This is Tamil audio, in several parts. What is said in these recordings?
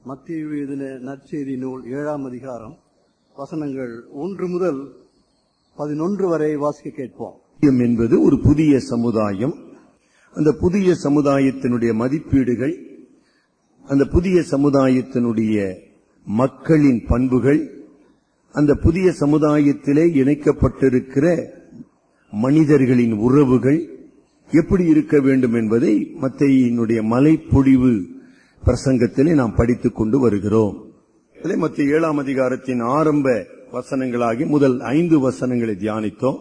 மத்தேயு எழுதின நற்செய்தி நூல் 7ஆம் அதிகாரம் வசனங்கள் 1 முதல் 11 வரை வாசிக்க கேட்போம். என்பது ஒரு புதிய சமுதாயம். அந்த புதிய சமுதாயத்தினுடைய மதிப்பீடுகள், அந்த புதிய சமுதாயத்தினுடைய மக்களின் பண்புகள், அந்த புதிய சமுதாயத்திலே இணைக்கப்பட்டிருக்கிற மனிதர்களின் உறவுகள் எப்படி இருக்க வேண்டும் என்பதை மத்தேயுவினுடைய மலைப்பொழிவு பிரசங்கத்திலே நாம் படித்துக் கொண்டு வருகிறோம். மத்தேயு 7ஆம் அதிகாரத்தின் ஆரம்ப வசனங்களாகி முதல் 5 வசனங்களை தியானித்தோம்.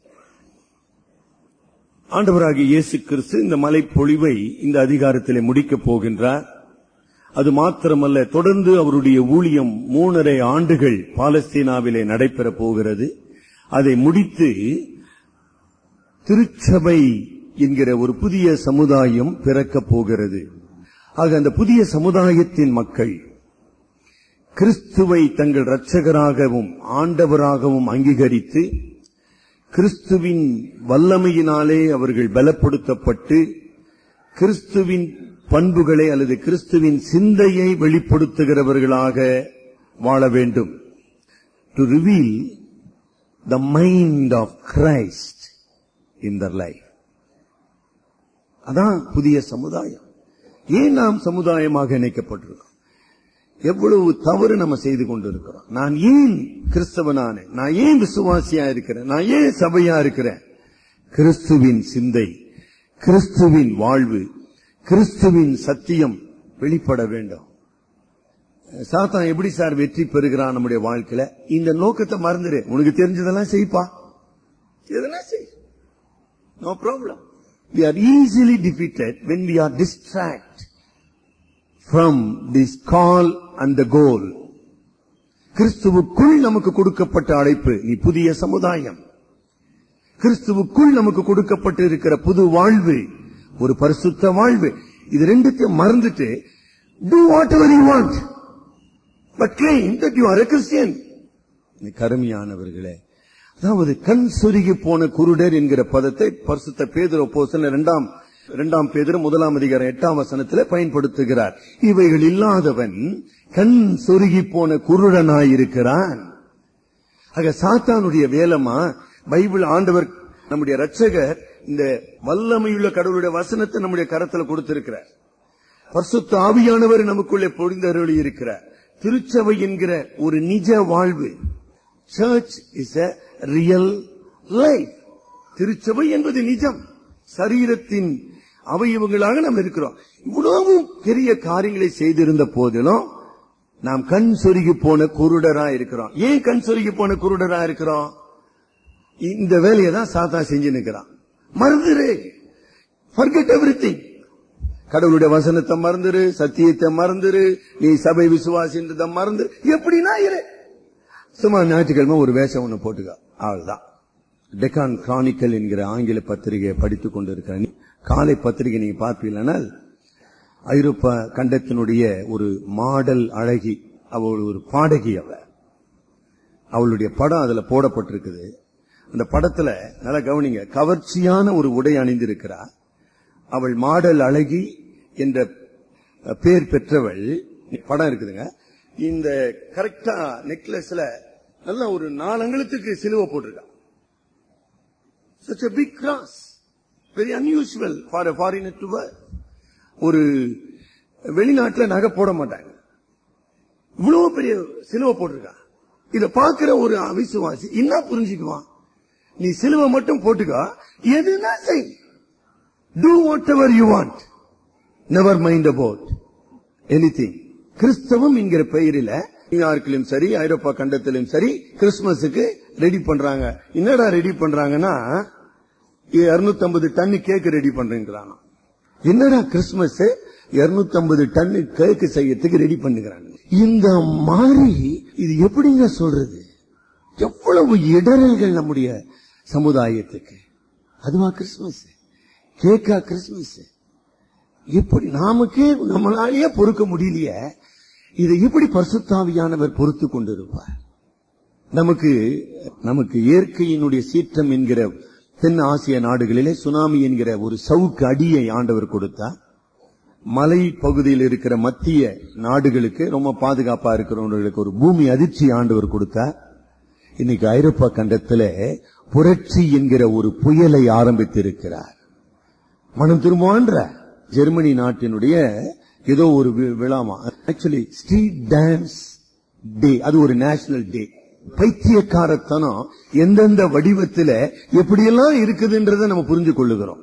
ஆண்டவராகிய இயேசு கிறிஸ்து இந்த மலைப்பொழிவை இந்த அதிகாரத்திலே முடிக்கப் போகின்றார். அது மாத்திரமல்ல, தொடர்ந்து அவருடைய ஊழியம் 3.5 ஆண்டுகள் பாலஸ்தீனாவிலே நடைபெற போகிறது. அதை முடித்து திருச்சபை என்கிற ஒரு புதிய சமுதாயம் பிறக்கப் போகிறது. ஆக அந்த புதிய சமுதாயத்தின் மக்கள் கிறிஸ்துவை தங்கள் இரட்சகராகவும் ஆண்டவராகவும் அங்கீகரித்து கிறிஸ்துவின் வல்லமையினாலே அவர்கள் பலப்படுத்தப்பட்டு கிறிஸ்துவின் பண்புகளை அல்லது கிறிஸ்துவின் சிந்தையை வெளிப்படுத்துகிறவர்களாக வாழ வேண்டும். To reveal the mind of Christ in their life. அதான் புதிய சமுதாயம். ஏன் நாம் சமுதாயமாக இணைக்கப்பட்டிருக்கோம்? எவ்வளவு தவறு நம்ம செய்து கொண்டிருக்கிறோம். நான் ஏன் கிறிஸ்தவனானேன்? நான் ஏன் விசுவாசியா இருக்கிறேன்? நான் ஏன் சபையா இருக்கிறேன்? கிறிஸ்துவின் சிந்தை, கிறிஸ்துவின் வாழ்வு, கிறிஸ்துவின் சத்தியம் வெளிப்பட வேண்டும். சாத்தான் எப்படி சார் வெற்றி பெறுகிறான் நம்முடைய வாழ்க்கையில? இந்த நோக்கத்தை மறந்துடு. உனக்கு தெரிஞ்சதெல்லாம் செய்ப்பா, எதெல்லாம் செய், no problem. We are easily defeated when we are distracted from this call and the goal. கிறிஸ்துவுக்குள் நமக்கு கொடுக்கப்பட்ட அழைப்பு, நீ புதிய சமுதாயம். கிறிஸ்துவுக்குள் நமக்கு கொடுக்கப்பட்டு இருக்கிற புது வாழ்வு, ஒரு பரிசுத்த வாழ்வு. இது ரெண்டுத்தையும் மறந்துட்டு do whatever you want but claim that you are a Christian. கருமையானவர்களே, அதாவது கண் சொருகி போன குருடர் என்கிற பதத்தை பரிசுத்த பேதுரு அப்போஸ்தலன் 2ஆம் பேதுரு 1ஆம் அதிகாரம் 8ஆம் வசனத்தில் பயன்படுத்துகிறார். இவைகள் இல்லாதவன் கண் சொருகி போன குருடனாயிருக்கிறான். ஆக சாத்தானுடைய வேலமா பைபிள் ஆண்டவர் நம்முடைய இரட்சகர் இந்த வல்லமையுள்ள கடவுளுடைய வசனத்தை நம்முடைய கரத்தில் கொடுத்திருக்கிறார். பரிசுத்த ஆவியானவர் நமக்குள்ளே பொழிந்தருளி இருக்கிறார். திருச்சபை என்கிற ஒரு நிஜ வாழ்வு. Church is a real life. திருச்சபை என்பது நிஜம். சரீரத்தின் அவயவங்களாக நாம் இருக்கிறோம். இவ்வளவு பெரிய காரியங்களை செய்திருந்த போதிலும் நாம் கண் சொருகி போன குருடரா இருக்கிறோம். ஏன் கண் சொருகி போன குருடரா இருக்கிறோம்? இந்த வேலையை தான் சாத்தான் செஞ்சு நிற்கிறான். மறந்துரு, forget everything. கடவுளுடைய வசனத்தை மறந்துரு, சத்தியத்தை மறந்துரு, நீ சபை விசுவாசின்றதை மறந்து எப்படின்னா இரு. சும்மா ஞாயிற்றுக்கிழமை ஒரு வேஷம் ஒண்ணு போட்டுக்க, அவ்வளவுதான். டெக்கான் கிரானிக்கல் என்கிற ஆங்கில பத்திரிகையை படித்துக் கொண்டிருக்கிறேன். காலை பத்திரிகை நீங்க பார்ப்பீங்கன்னா ஐரோப்பா கண்டத்தினுடைய ஒரு மாடல் அழகி, அவள் ஒரு பாடகி. அவளுடைய படம் அதுல போடப்பட்டிருக்குது. அந்த படத்துல நல்லா கவனிங்க, கவர்ச்சியான ஒரு உடை அணிந்திருக்கிறார். அவள் மாடல் அழகி என்ற பேர் பெற்றவள். படம் இருக்குதுங்க. இந்த கரெக்டா நெக்லஸ்ல நல்ல ஒரு 4 அங்குலத்துக்கு சிலுவை போட்டிருக்கா. Such a big cross, very unusual for a foreigner to wear. ஒரு வெளிநாட்டுல நகை போட மாட்டாங்க, இவ்வளவு பெரிய சிலுவை போட்டிருக்கா. இத பாக்குற ஒரு அவிசுவாசி என்ன புரிஞ்சுக்குவான்? நீ சிலுவை மட்டும் போட்டுக்கா, எதுனா செய், do whatever you want, never mind about anything. கிறிஸ்தவம் என்கிற பெயரில நியூயார்க்கிலும் சரி ஐரோப்பா கண்டத்திலும் சரி கிறிஸ்துமஸுக்கு ரெடி பண்றாங்க. என்னடா ரெடி பண்றாங்கன்னா 250 டன் கேக் ரெடி பண்றாங்க. என்னடா கிறிஸ்துமஸ் 250 டன் கேக் செய்யறதுக்கு ரெடி பண்ணுகிறாங்க. இந்த மாதிரி இது எப்படிங்க சொல்றது? எவ்வளவு இடரல்கள் நம்முடைய சமுதாயத்துக்கு. அதுவா கிறிஸ்துமஸ்? கேக்கா கிறிஸ்துமஸ்? எப்படி நமக்கே நம்மளாலேயே பொறுக்க முடியலையே, இதை எப்படி பரிசுத்தாவியானவர் பொறுத்து கொண்டிருப்பார்? நமக்கு இயற்கையினுடைய சீற்றம் என்கிற தென் ஆசிய நாடுகளிலே சுனாமி என்கிற ஒரு சவுக்கு அடியை ஆண்டவர் கொடுத்தார். மலை பகுதியில் இருக்கிற மத்திய நாடுகளுக்கு ரொம்ப பாதுகாப்பா இருக்கிறவங்களுக்கு ஒரு பூமி அதிர்ச்சி ஆண்டவர் கொடுத்தார். இன்னைக்கு ஐரோப்பா கண்டத்தில் புரட்சி என்கிற ஒரு புயலை ஆரம்பித்திருக்கிறார். மனம் திரும்புவான்ற ஜெர்மனி நாட்டினுடைய ஏதோ ஒரு விழாமா, ஆக்சுவலி ஸ்ட்ரீட் டான்ஸ் டே, அது ஒரு நேஷனல் டே. பைத்தியக்காரத்தனம் எந்தெந்த வடிவத்தில் எப்படியெல்லாம் இருக்குதுன்றதை நம்ம புரிஞ்சு கொள்ளுகிறோம்.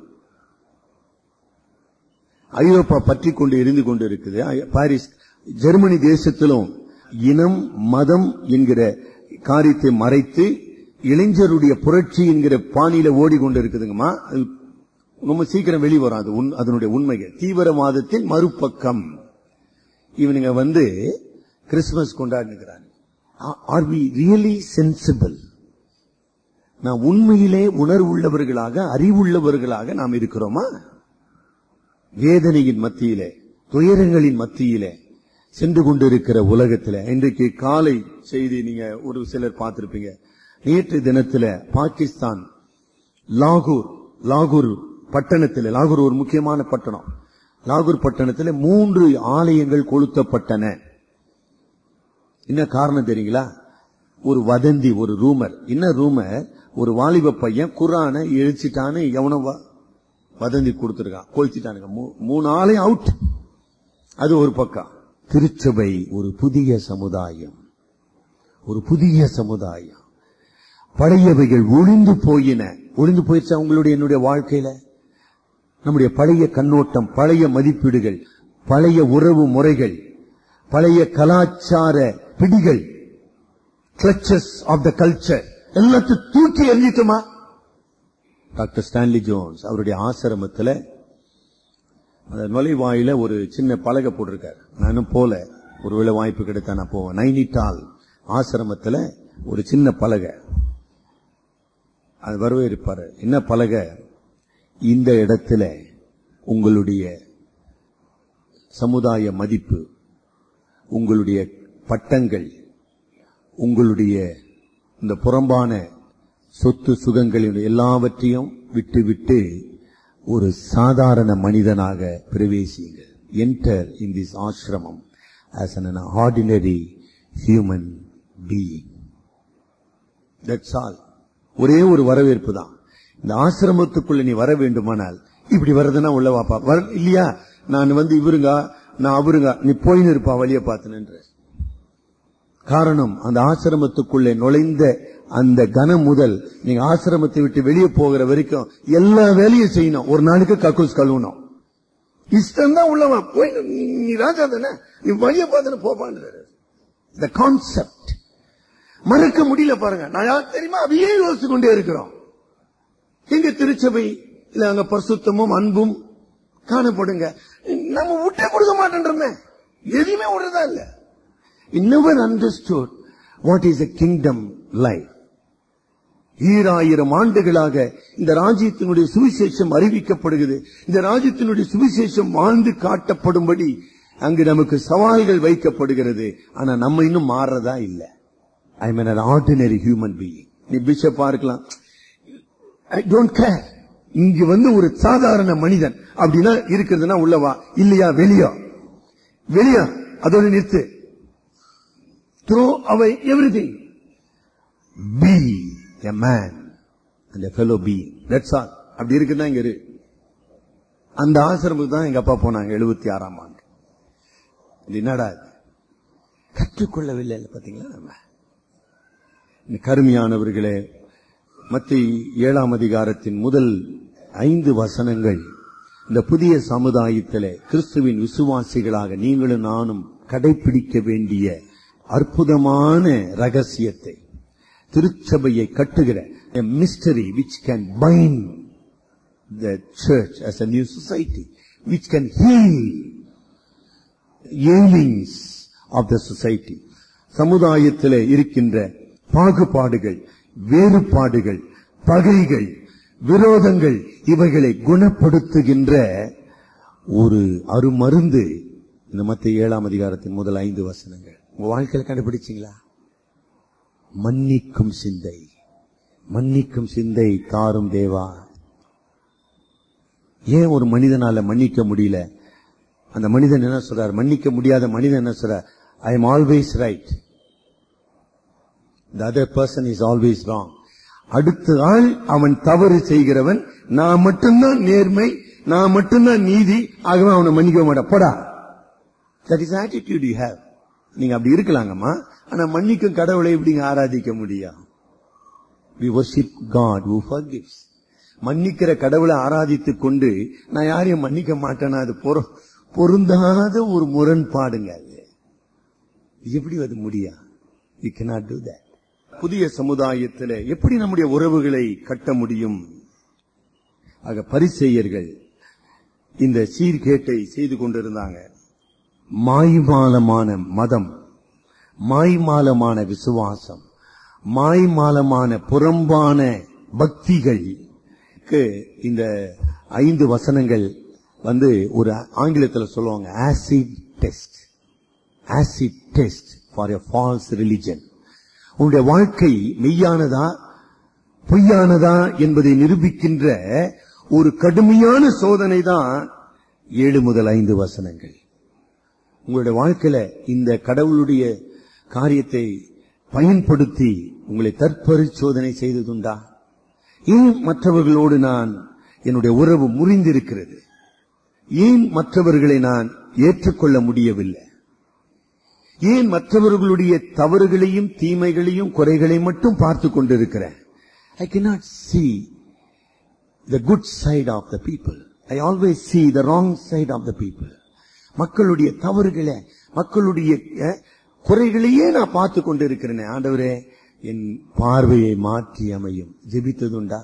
ஐரோப்பா பற்றி கொண்டு எரிந்து கொண்டு இருக்குது. பாரிஸ், ஜெர்மனி தேசத்திலும் இனம் மதம் என்கிற காரியத்தை மறைத்து இளைஞருடைய புரட்சி என்கிற பாணியில ஓடிக்கொண்டு இருக்குதுங்கம்மா. ரொம்ப சீக்கிரம் வெளிவரும் அதனுடைய உண்மைகள். தீவிரவாதத்தின் மறுபக்கம் இவனுங்க வந்து கிறிஸ்துமஸ் கொண்டாடுகிறாங்க. Are we really sensible? நாம் உண்மையிலே உணர்வுள்ளவர்களாக அறிவுள்ளவர்களாக நாம் இருக்கிறோமா? வேதனையின் மத்தியிலே, துயரங்களின் மத்தியிலே சென்று கொண்டிருக்கிற உலகத்தில் இன்றைக்கு காலை செய்தி நீங்க ஒரு சிலர் பார்த்திருப்பீங்க. நேற்று தினத்தில் பாகிஸ்தான் லாகூர் பட்டணத்தில், லாகூர் ஒரு முக்கியமான பட்டணம், லாகூர் பட்டணத்தில் 3 ஆலயங்கள் கொளுத்தப்பட்டன. என்ன காரணம் தெரியுங்களா? ஒரு வதந்தி, ஒரு ரூமர். என்ன ரூமர்? ஒரு வாலிப பையன் குர்ஆனை எழுச்சிட்டான்னு எவனோ வதந்தி கொடுத்திருக்கான், கொளுத்திட்டானுங்க. 3 ஆலயம் அவுட். அது ஒரு பக்கம். திருச்சபை ஒரு புதிய சமுதாயம், ஒரு புதிய சமுதாயம். பழையவைகள் ஒளிந்து போயின. ஒளிந்து போயிடுச்சு அவங்களுடைய என்னுடைய வாழ்க்கையில. நம்முடைய பழைய கண்ணோட்டம், பழைய மதிப்பீடுகள், பழைய உறவு முறைகள், பழைய கலாச்சார பிடிகள், கிளச்சஸ் ஆஃப் த கல்ச்சர் எல்லாத்தையும் தூக்கி எறிஞ்சிட்டுமா? டாக்டர் ஸ்டான்லி ஜோன்ஸ் அவருடைய ஆசிரமத்தில் அந்த நுழைவாயில ஒரு சின்ன பலகை போட்டிருக்காரு. நானும் போல, ஒருவேளை வாய்ப்பு கிடைத்தா நான் போவேன். நைனிடால் ஆசிரமத்தில் ஒரு சின்ன பலகை, அது வரவேற்பாரு. என்ன பலகை? இந்த இடத்துல உங்களுடைய சமுதாய மதிப்பு, உங்களுடைய பட்டங்கள், உங்களுடைய இந்த புறம்பான சொத்து சுகங்களின் எல்லாவற்றையும் விட்டு ஒரு சாதாரண மனிதனாக பிரவேசியுங்கள். Enter in this ashram as an ordinary human being. That's all. ஒரே ஒரு வரவேற்பு தான். இந்த ஆசிரமத்துக்குள்ள நீ வர வேண்டுமானால் இப்படி வரதுன்னா உள்ள வாப்பா, இல்லையா நான் வந்து இவருங்க நான் அவருங்க, நீ போயின்னு இருப்பா வழிய பார்த்துன்ற. காரணம், அந்த ஆசிரமத்துக்குள்ளே நுழைந்த அந்த கனம் முதல் நீங்க ஆசிரமத்தை விட்டு வெளியே போகிற வரைக்கும் எல்லா வேலையும் செய்யணும். ஒரு நாளைக்கு கக்கூஸ் கழுவணும். இஷ்டம் தான் உள்ளவா போய், நீ ராஜா தானே, நீ வழிய பார்த்து போப்பான்ற இந்த கான்செப்ட் மறக்க முடியல. பாருங்க, நான் யார் தெரியுமா அதையே யோசிச்சு கொண்டே இருக்கிறோம். எங்க திருச்சபை இல்ல அங்க பரிசுத்தமும் அன்பும் காணப்படுங்க, நம்ம விட்டே கொடுக்க மாட்டேன்றமே, எதுவுமே விடுறதா இல்ல. We never understood what is a kingdom life. 2000 ஆண்டுகளாக இந்த ராஜ்யத்தினுடைய சுவிசேஷம் அறிவிக்கப்படுகிறது. இந்த ராஜ்யத்தினுடைய சுவிசேஷம் வாழ்ந்து காட்டப்படும்படி அங்கு நமக்கு சவால்கள் வைக்கப்படுகிறது. ஆனா நம்ம இன்னும் மாறதா இல்ல. I am an ordinary human being. நீ பிஷப்பா இருக்கலாம், I don't care. இங்க வந்து ஒரு சாதாரண மனிதன் அப்படின்னா இருக்கிறதுனா உள்ளவா, இல்லையா வெளியா அதோட நிறுத்து. Throw away everything. Be a man and a fellow being. That's all. அப்படி இருக்குன்னா இங்க இரு. அந்த ஆசிரமத்துக்கு தான் எங்க அப்பா போனாங்க 76ஆம் ஆண்டு. என்னடா கற்றுக்கொள்ளவில்லை பாத்தீங்களா? நம்ம கருமையானவர்களே, மத்தேயு 7ஆம் அதிகாரத்தின் முதல் 5 வசனங்கள் இந்த புதிய சமுதாயத்திலே கிறிஸ்துவின் விசுவாசிகளாக நீங்களும் நானும் கடைபிடிக்க வேண்டிய அற்புதமான ரகசியத்தை, திருச்சபையை கட்டுகிற a mystery which can bind the church as a new society, which can heal ailings of the society. சமுதாயத்திலே இருக்கின்ற பாகுபாடுகள், வேறுபாடுகள், பகைகள், விரோதங்கள் இவைகளை குணப்படுத்துகின்ற ஒரு அருமருந்து இந்த மத்தேயு 7ஆம் அதிகாரத்தின் முதல் 5 வசனங்கள். உங்க வாழ்க்கையில கண்டுபிடிச்சீங்களா? மன்னிக்கும் சிந்தை, மன்னிக்கும் சிந்தை தாரும் தேவா. ஏன் ஒரு மனிதனால மன்னிக்க முடியல? அந்த மனிதன் என்ன சொல்றார்? மன்னிக்க முடியாத மனிதன் என்ன சொல்றார்? I am always right. The other person is always wrong. அடுத்த ஆள் அவன் தவறு செய்கிறவன், நான் மட்டும்தான் நேர்மை, நான் மட்டும்தான் நீதி, ஆகவே அவனை மன்னிக்க மாட்டேன், போடா. That is attitude you have. நீங்க அப்படி இருக்கலாங்கம்மா. ஆனா மன்னிக்கும் கடவுளை எப்படிங்க ஆராதிக்க முடியும்? We worship God who forgives. மன்னிக்கிற கடவுளை ஆராதித்துக் கொண்டு நான் யாரையும் மன்னிக்க மாட்டேன்னா அது பொருந்தாத ஒரு முரண்பாடுங்க. அது எப்படி அது முடியும்? We cannot do that. புதிய சமுதாயத்தில் எப்படி நம்முடைய உறவுகளை கட்ட முடியும்? ஆக பரிசேயர்கள் இந்த சீர்கேட்டை செய்து கொண்டிருந்தாங்க. மாய்மாலமான மதம், மாய்மாலமான விசுவாசம், மாய்மாலமான புறம்பான பக்திகளுக்கு இந்த 5 வசனங்கள் ஒரு ஆங்கிலத்தில் சொல்லுவாங்க acid test. Acid test for a false religion. உன்னுடைய வாழ்க்கை மெய்யானதா பொய்யானதா என்பதை நிரூபிக்கின்ற ஒரு கடுமையான சோதனை தான் 7 முதல் 5 வசனங்கள். உங்களுடைய வாழ்க்கையில இந்த கடவுளுடைய காரியத்தை பயன்படுத்தி உங்களை தற்பரிசோதனை செய்ததுண்டா? ஏன் மற்றவர்களோடு நான் என்னுடைய உறவு முறிந்திருக்கிறது? ஏன் மற்றவர்களை நான் ஏற்றுக்கொள்ள முடியவில்லை? ஏன் மற்றவர்களுடைய தவறுகளையும் தீமைகளையும் குறைகளையும் மட்டும் பார்த்து கொண்டிருக்கிறேன்? I cannot see the good side of the people. I always see the wrong side of the people. மக்களுடைய தவறுகளை, மக்களுடைய குறைகளையே நான் பார்த்து கொண்டிருக்கிறேன். ஆண்டவரே, என் பார்வையை மாற்றி அமையும். ஜெபித்ததுண்டா?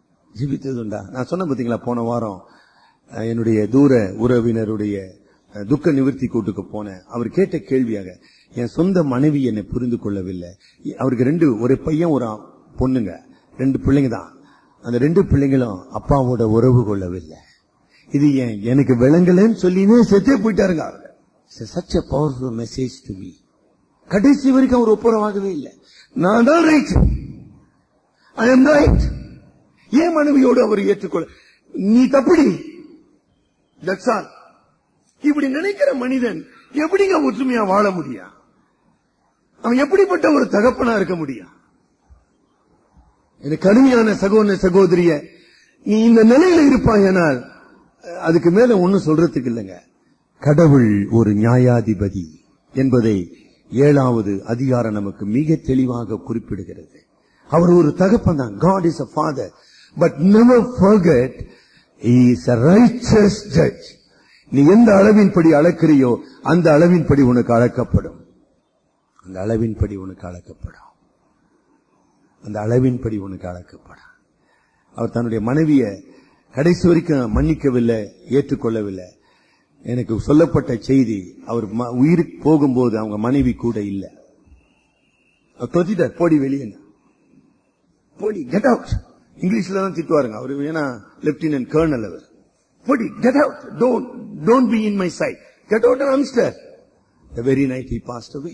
நான் சொன்ன பாத்தீங்களா, போன வாரம் என்னுடைய தூர உறவினருடைய துக்க நிவர்த்தி கூட்டுக்கு போனேன். அவர் கேட்ட கேள்வியாக, என் சொந்த மனைவி என்னை புரிந்து கொள்ளவில்லை. அவருக்கு ஒரு பையன் ஒரு பொண்ணுங்க, 2 பிள்ளைங்க தான். அந்த 2 பிள்ளைங்களும் அப்பாவோட உறவு கொள்ளவில்லை. இது எனக்கு விளங்கலன்னு சொல்லினே செத்தே போயிட்டாருங்க. such a powerful message to me. கடைசி வரைக்கும் அவர் ஒப்புரவாகவே இல்லை. நான் தான் ரைட், ஐ எம் ரைட். ஏன் மனைவியோடு அவர் ஏற்றுக்கொள்ள? நீ தப்புடி. That's all. இப்படி நினைக்கிற மனிதன் எப்படிங்க ஒற்றுமையா வாழ முடியும்? அவன் எப்படிப்பட்ட ஒரு தகப்பனா இருக்க முடியும்? எனக்கு கடுமையான சகோதர சகோதரிய, நீ இந்த நிலையில இருப்பாயானால் அதுக்கு மேல ஒன்னும் சொல்றதுக்கு இல்லைங்க. கடவுள் ஒரு நியாயாதிபதி என்பதை 7வது அதிகாரம் நமக்கு மிக தெளிவாக குறிப்பிடுகிறது. அவர் ஒரு தகப்பன் தான். God is a father, but never forget he is a righteous judge. நீ எந்த அளவின்படி அளக்கிறியோ அந்த அளவின்படி உனக்கு அளக்கப்படும். அந்த அளவின்படி உனக்கு அளக்கப்படும். அந்த அளவின்படி உனக்கு அளக்கப்படும். அவர் தன்னுடைய மனைவிய கடைசி வரைக்கும் மன்னிக்கவில்லை, ஏற்றுக்கொள்ளவில்லை. எனக்கு சொல்லப்பட்ட செய்தி, அவர் உயிருக்கு போகும்போது அவங்க மனைவி கூட இல்ல. தொத்திட்டார், போடி வெளியே, போடி, கெட் அவுட். இங்கிலீஷ்ல தான் திட்டுவாருங்க அவரு, ஏன்னா லெப்டினன்ட் கர்னல் அவர். போடி, get out, don't be in my sight, get out and hamster. The very night he passed away.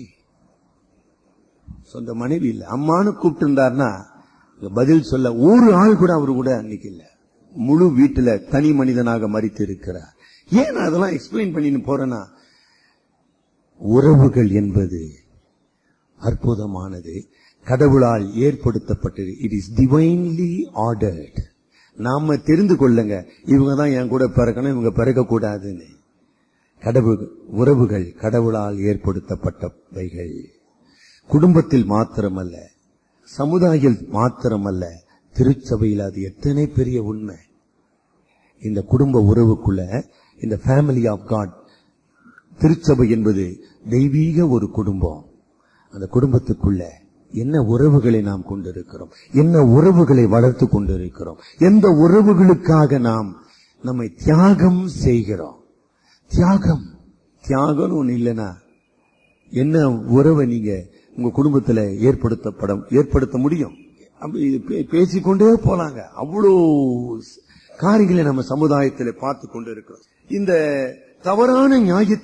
சொந்த மனைவி இல்ல, அம்மானு கூப்பிட்டு இருந்தார்னா பதில் சொல்ல ஒரு ஆள் கூட அவரு கூட அன்னைக்கு இல்ல. முழு வீட்டுல தனி மனிதனாக மரித்து இருக்கிறார். ஏன் அதெல்லாம் எக்ஸ்பிளைன் பண்ணின்னு போறேன்னா, உறவுகள் என்பது அற்புதமானது, கடவுளால் ஏற்படுத்தப்பட்டது. It is divinely ordered. நாம தெரிந்து கொள்ளுங்க, இவங்க தான் என் கூட பிறக்கணும், இவங்க பிறக்க கூடாதுன்னு. உறவுகள் கடவுளால் ஏற்படுத்தப்பட்டவைகள். குடும்பத்தில் மாத்திரமல்ல, சமுதாயத்தில் மாத்திரமல்ல, திருச்சபையில் அது எத்தனை பெரிய உண்மை. இந்த குடும்ப உறவுக்குள்ள, இந்த ஃபேமிலி ஆஃப் காட், திருச்சபை என்பது தெய்வீக ஒரு குடும்பம். அந்த குடும்பத்துக்குள்ள என்ன உறவுகளை நாம் கொண்டிருக்கிறோம், என்ன உறவுகளை வளர்த்து கொண்டிருக்கிறோம், எந்த உறவுகளுக்காக நாம் நம்மை தியாகம் செய்கிறோம். தியாகம் ஒண்ணு இல்லைன்னா என்ன உறவை நீங்க உங்க குடும்பத்துல ஏற்படுத்த முடியும்? பேசிக்கொண்டே போலாங்க. அவ்வளோ காரியங்களை நம்ம சமுதாயத்தில் பார்த்து கொண்டு இருக்கிறோம். இந்த தவறான நியாய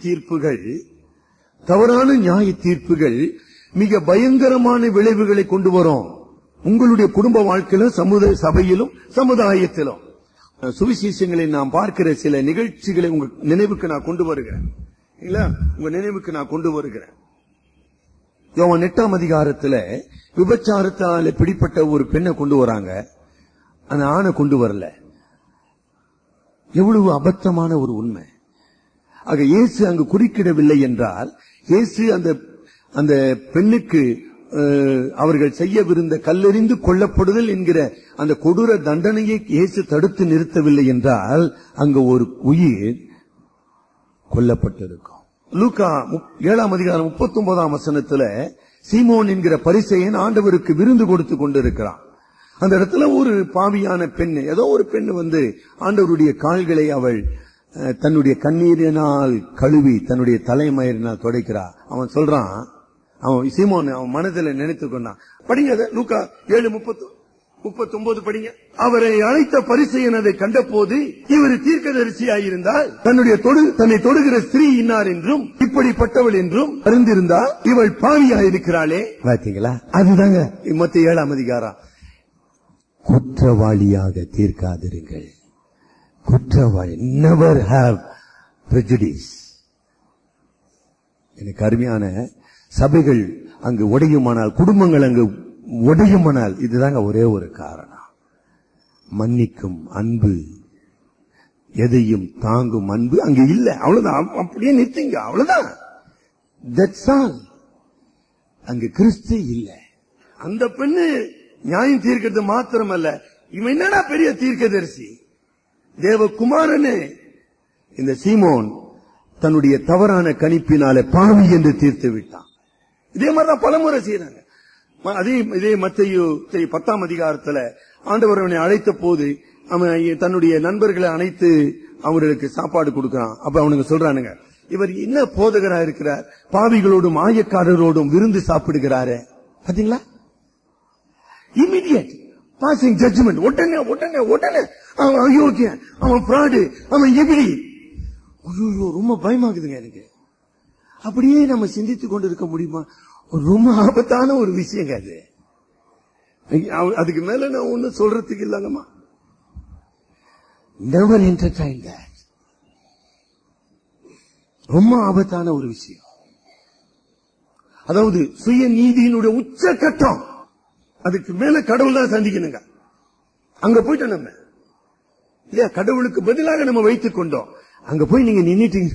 தீர்ப்புகள் மிக பயங்கரமான விளைவுகளை கொண்டு வரும். உங்களுடைய குடும்ப வாழ்க்கையிலும், சபையிலும், சமுதாயத்திலும் சுவிசேஷங்களில் நாம் பார்க்கிற சில நிகழ்ச்சிகளை உங்க நினைவுக்கு நான் கொண்டு வருகிறேன். உங்க நினைவுக்கு நான் கொண்டு வருகிறேன். யோவான் 8ஆம் அதிகாரத்துல விபச்சாரத்தால பிடிப்பட்ட ஒரு பெண்ணை கொண்டு வராங்க. அந்த ஆணை கொண்டு வரல. எவ்வளவு அபத்தமான ஒரு உண்மை. ஆக இயேசு அங்கு குறுக்கிடவில்லை என்றால், இயேசு அந்த பெண்ணுக்கு அவர்கள் செய்யவிருந்த கல்லெறிந்து கொல்லப்படுதல் என்கிற அந்த கொடூர தண்டனையை இயேசு தடுத்து நிறுத்தவில்லை என்றால் அங்கு ஒரு உயிர் கொல்லப்பட்டிருக்கும். லூக்கா 7ஆம் அதிகாரம் 39ஆம் வசனத்துல சீமோன் என்கிற பரிசேயன் ஆண்டவருக்கு விருந்து கொடுத்து கொண்டிருக்கிறான். அந்த இடத்துல ஒரு பாவியான பெண், ஏதோ ஒரு பெண் ஆண்டவருடைய கால்களை அவள் தன்னுடைய கண்ணீரினால் கழுவி தன்னுடைய தலைமயிரினால் துடைக்கிறா. அவன் சொல்றான், அவன் சீமோன் அவன் மனதில் நினைத்துக் கொண்டான். படிங்க லூக்கா 7:39 படிங்க. அவரை அழைத்த பரிசேயன் அதை கண்டபோது, இவர் தீர்க்கதரிசியாயிருந்தால் தன்னை தொடுகிற ஸ்திரீ இன்னார் என்றும் இப்படிப்பட்டவள் என்றும் அறிந்திருந்தால் இவள் பாவியாயிருக்கிறாளே. பாத்தீங்களா? அதுதாங்க மத்தேயு 7ஆம் அதிகாரம். குற்றவாளியாக தீர்க்காதிருங்கள். குற்றவாளி, never have prejudice. எனக்கு அருமையான சபைகள் அங்கு உடையுமானால், குடும்பங்கள் அங்கு உடையுமானால் இதுதாங்க ஒரே ஒரு காரணம். மன்னிக்கும் அன்பு, எதையும் தாங்கும் அன்பு அங்கு இல்ல. அவ்வளவுதான். அப்படியே நிறுத்திங்க, அவ்வளவுதான். That's all. அங்கு கிறிஸ்து இல்ல. அந்த பெண்ணு நியாயம் தீர்க்கிறது மாத்திரமல்ல, இவன் என்னடா பெரிய தீர்க்கதரிசி, தேவகுமாரனே. இந்த சீமோன் தன்னுடைய தவறான கணிப்பினாலே பாவி என்று தீர்த்து விட்டான். இதே மாதிரிதான் பலமுறை செய்யறாங்க. இதே மத்தேயு 10ஆம் அதிகாரத்துல ஆண்டவர் அவனை அழைத்த போது அவன் தன்னுடைய நண்பர்களை அழைத்து அவங்களுக்கு சாப்பாடு கொடுக்கிறான். அப்ப அவனுக்கு சொல்றானுங்க, இவர் என்ன போதகரா இருக்கிறார், பாவிகளோடும் ஆயக்காரரோடும் விருந்து சாப்பிடுகிறாரு. பாத்தீங்களா? Immediate passing judgment. உடனே உடனே உடனே அவன் அயோக்கியன், அவன் ஃப்ராடு, அவன் எப்படி. ரொம்ப பயமாகுதுங்க எனக்கு. அப்படியே நம்ம சிந்தித்துக் கொண்டு இருக்க முடியுமா? ரொம்ப ஆபத்தான ஒரு விஷயங்க அது. அதுக்கு மேல நான் ஒன்னும் சொல்றதுக்கு இல்லங்கம்மா. never entertain that. ரொம்ப ஆபத்தான ஒரு விஷயம். அதாவது சுய நீதியினுடைய உச்சகட்டம். அதுக்கு மேல கடவுள் தான் சந்திக்கணுங்க. அங்க போயிட்டு நம்ம இல்லையா, கடவுளுக்கு பதிலாக நம்ம வைத்துக் கொண்டோம். அங்க போய் நீங்க நின்னுட்டீங்க.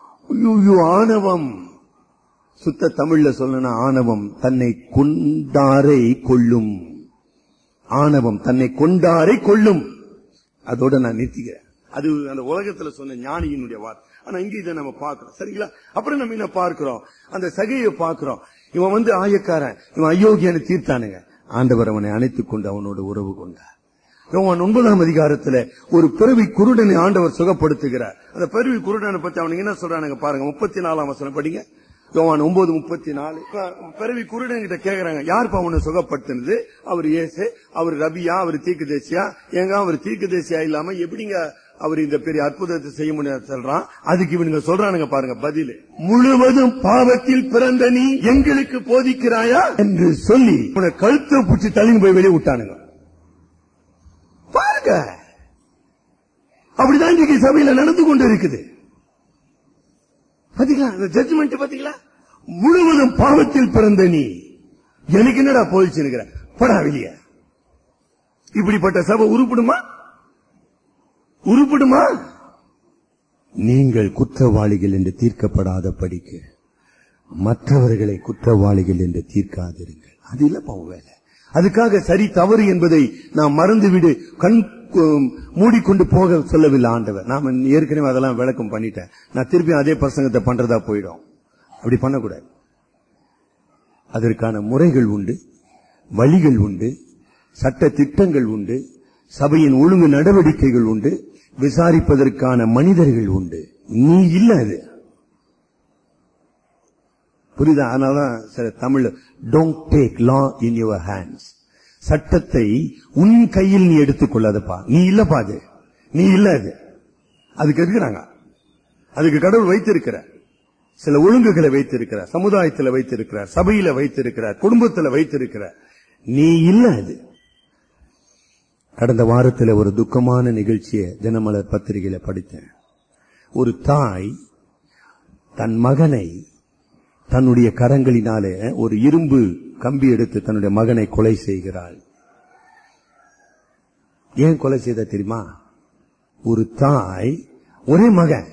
ஆணவம், சுத்த தமிழ்ல சொல்லணும்னா ஆணவம் தன்னை கொண்டாரை கொள்ளும். ஆணவம் தன்னை கொண்டாரை கொள்ளும். அதோட நான் நிறுத்திக்கிறேன். அது அந்த உலகத்துல சொன்ன ஞானியினுடைய வார்த்தை. ஆனா இங்க இதை நம்ம பார்க்கிறோம். சரிங்களா? அப்புறம் நம்ம என்ன பார்க்கிறோம்? அந்த சகையை பார்க்கிறோம். இவன் ஆயக்காரன், இவன் அயோக்கியன்னு தீர்த்தானுங்க. ஆண்டவர் அவனை அணைத்துக் கொண்டு அவனோட உறவு கொண்டார். யோவான் 9ஆம் அதிகாரத்துல ஒரு பிறவி குருடனை ஆண்டவர் சுகப்படுத்துகிறார். அந்த பிறவி குருடனை பத்தி அவனுக்கு என்ன சொல்றானுங்க பாருங்க. 34ஆம் வசனம் படிங்க. யோவான் 9:34. பிறவி குருடன் கிட்ட கேக்குறாங்க, யாருப்பா அவனை சுகப்படுத்தினது? அவர் இயேசு, அவர் ரபியா, அவர் தீர்க்கதரிசியா? ஏங்க அவர் தீர்க்கதரிசியா இல்லாம எப்படிங்க அவர் இந்த பெரிய அற்புதத்தை செய்ய முடியாது சொல்றான். அதுக்கு இவனுங்க சொல்றானுங்க பாருங்க பதில். முழுவதும் பாவத்தில் பிறந்த நீ எங்களுக்கு போதிக்கிறாயா என்று சொல்லி உன கழுத்தை பிடிச்சி தள்ளின்னு போய் வெளியே விட்டானுங்க. பாருங்க, அப்படிதான் இன்றைக்கு சபையில நடந்து கொண்டு இருக்குது. பாத்தீங்களா அந்த ஜட்ஜ்மெண்ட்? பாத்தீங்களா? முழுவதும் பாவத்தில் பிறந்த நீ எனக்கு என்னடா போதிச்சுங்கிற படா வெளிய. இப்படிப்பட்ட சபை உருப்படுமா? உருப்படுமா? நீங்கள் குற்றவாளிகள் என்று தீர்க்கப்படாத படிக்க மற்றவர்களை குற்றவாளிகள் என்று தீர்க்காதிருங்கள். அது இல்ல பாவம் வேலை. அதுக்காக சரி தவறு என்பதை நாம் மறந்துவிடு, கண் மூடிக்கொண்டு போக சொல்லவில்லை ஆண்டவர். நாம ஏற்கனவே அதெல்லாம் விளக்கம் பண்ணிட்டேன். நான் திருப்பி அதே பிரசங்கத்தை பண்றதா போயிடும். அப்படி பண்ணக்கூடாது. அதற்கான முறைகள் உண்டு, வழிகள் உண்டு, சட்ட திட்டங்கள் உண்டு, சபையின் ஒழுங்கு நடவடிக்கைகள் உண்டு, விசாரிப்பதற்கான மனிதர்கள் உண்டு. நீ இல்ல அது புரியுதா? அதனாலதான் சில Tamil don't take law in your hands. சட்டத்தை உன் கையில் நீ எடுத்துக் கொள்ளாதப்பா. நீ இல்லப்பா, அது நீ இல்ல. அது அதுக்கு இருக்கிறாங்க. அதுக்கு கடவுள் வைத்திருக்கிறார். சில ஒழுங்குகளை வைத்திருக்கிறார், சமுதாயத்தில் வைத்திருக்கிறார், சபையில வைத்திருக்கிறார், குடும்பத்தில் வைத்திருக்கிறார். நீ இல்ல அது. கடந்த வாரத்தில் ஒரு துக்கமான நிகழ்ச்சியை தினமலர் பத்திரிகையில படித்தேன். ஒரு தாய் தன் மகனை தன்னுடைய கரங்களினாலே ஒரு இரும்பு கம்பி எடுத்து தன்னுடைய மகனை கொலை செய்கிறாள். ஏன் கொலை செய்த தெரியுமா? ஒரு தாய் ஒரே மகன்,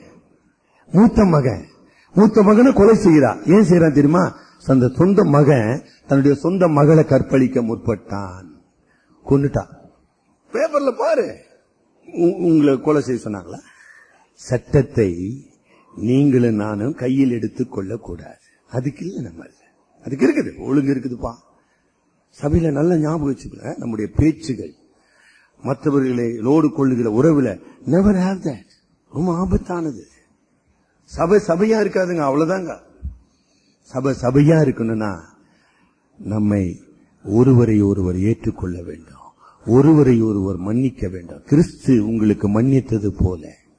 மூத்த மகனை கொலை செய்கிறார். ஏன் செய்யறான் தெரியுமா? அந்த சொந்த மகன் தன்னுடைய சொந்த மகளை கற்பழிக்க முற்பட்டான், கொன்னுட்டான். பேப்பர்ல பாரு, உங்களை கொலை செய்ய சொன்னாங்களா? சட்டத்தை நீங்களும் நானும் கையில் எடுத்துக் கொள்ளக்கூடாது. அதுக்கு இல்லை, நம்ம அதுக்கு இருக்குது, ஒழுங்கு இருக்குதுப்பா. சபையில நல்ல ஞாபகம் வச்சுக்கல, நம்முடைய பேச்சுகள் மற்றவர்களை லோடு கொள்ளுகிற உறவுல நெவர் ஹேவ் தட். ரொம்ப ஆபத்தானது. சபையா இருக்காதுங்க, அவ்வளவுதாங்க. சபையா இருக்கணும்னா நம்மை ஒருவரை ஒருவர் ஏற்றுக்கொள்ள வேண்டும், ஒருவரை ஒருவர் மன்னிக்க வேண்டும். கிறிஸ்து உங்களுக்கு மன்னித்தது போல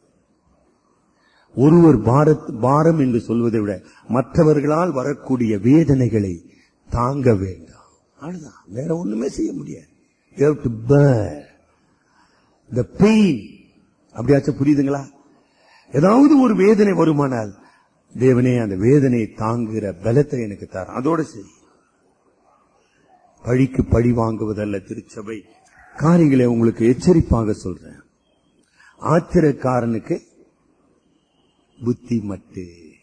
ஒருவர் பாரம் என்று சொல்வதை விட மற்றவர்களால் வரக்கூடிய வேதனைகளை தாங்க வேண்டும். அவ்வளவுதான், வேற ஒண்ணுமே செய்ய முடியாது. You have to bear the pain. அப்படியாச்சும் புரியுதுங்களா? ஏதாவது ஒரு வேதனை வருமானால் தேவனே அந்த வேதனையை தாங்குகிற பலத்தை எனக்கு தர. அதோட சரி, பழிக்கு பழி வாங்குவதல்ல திருச்சபை. காரியங்களை உங்களுக்கு எச்சரிப்பாக சொல்றேன். ஆத்திரக்காரனுக்கு புத்தி மட்டு.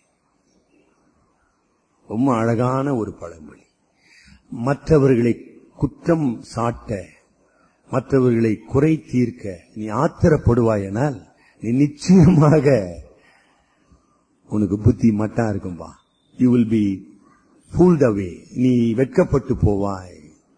ரொம்ப அழகான ஒரு பழமொழி. மற்றவர்களை குற்றம் சாட்ட, மற்றவர்களை குறை தீர்க்க நீ ஆத்திரப்படுவாயனால் நீ நிச்சயமாக உனக்கு புத்தி மட்டா இருக்கும்பா. You will be fooled away. நீ வெட்கப்பட்டு போவாய்.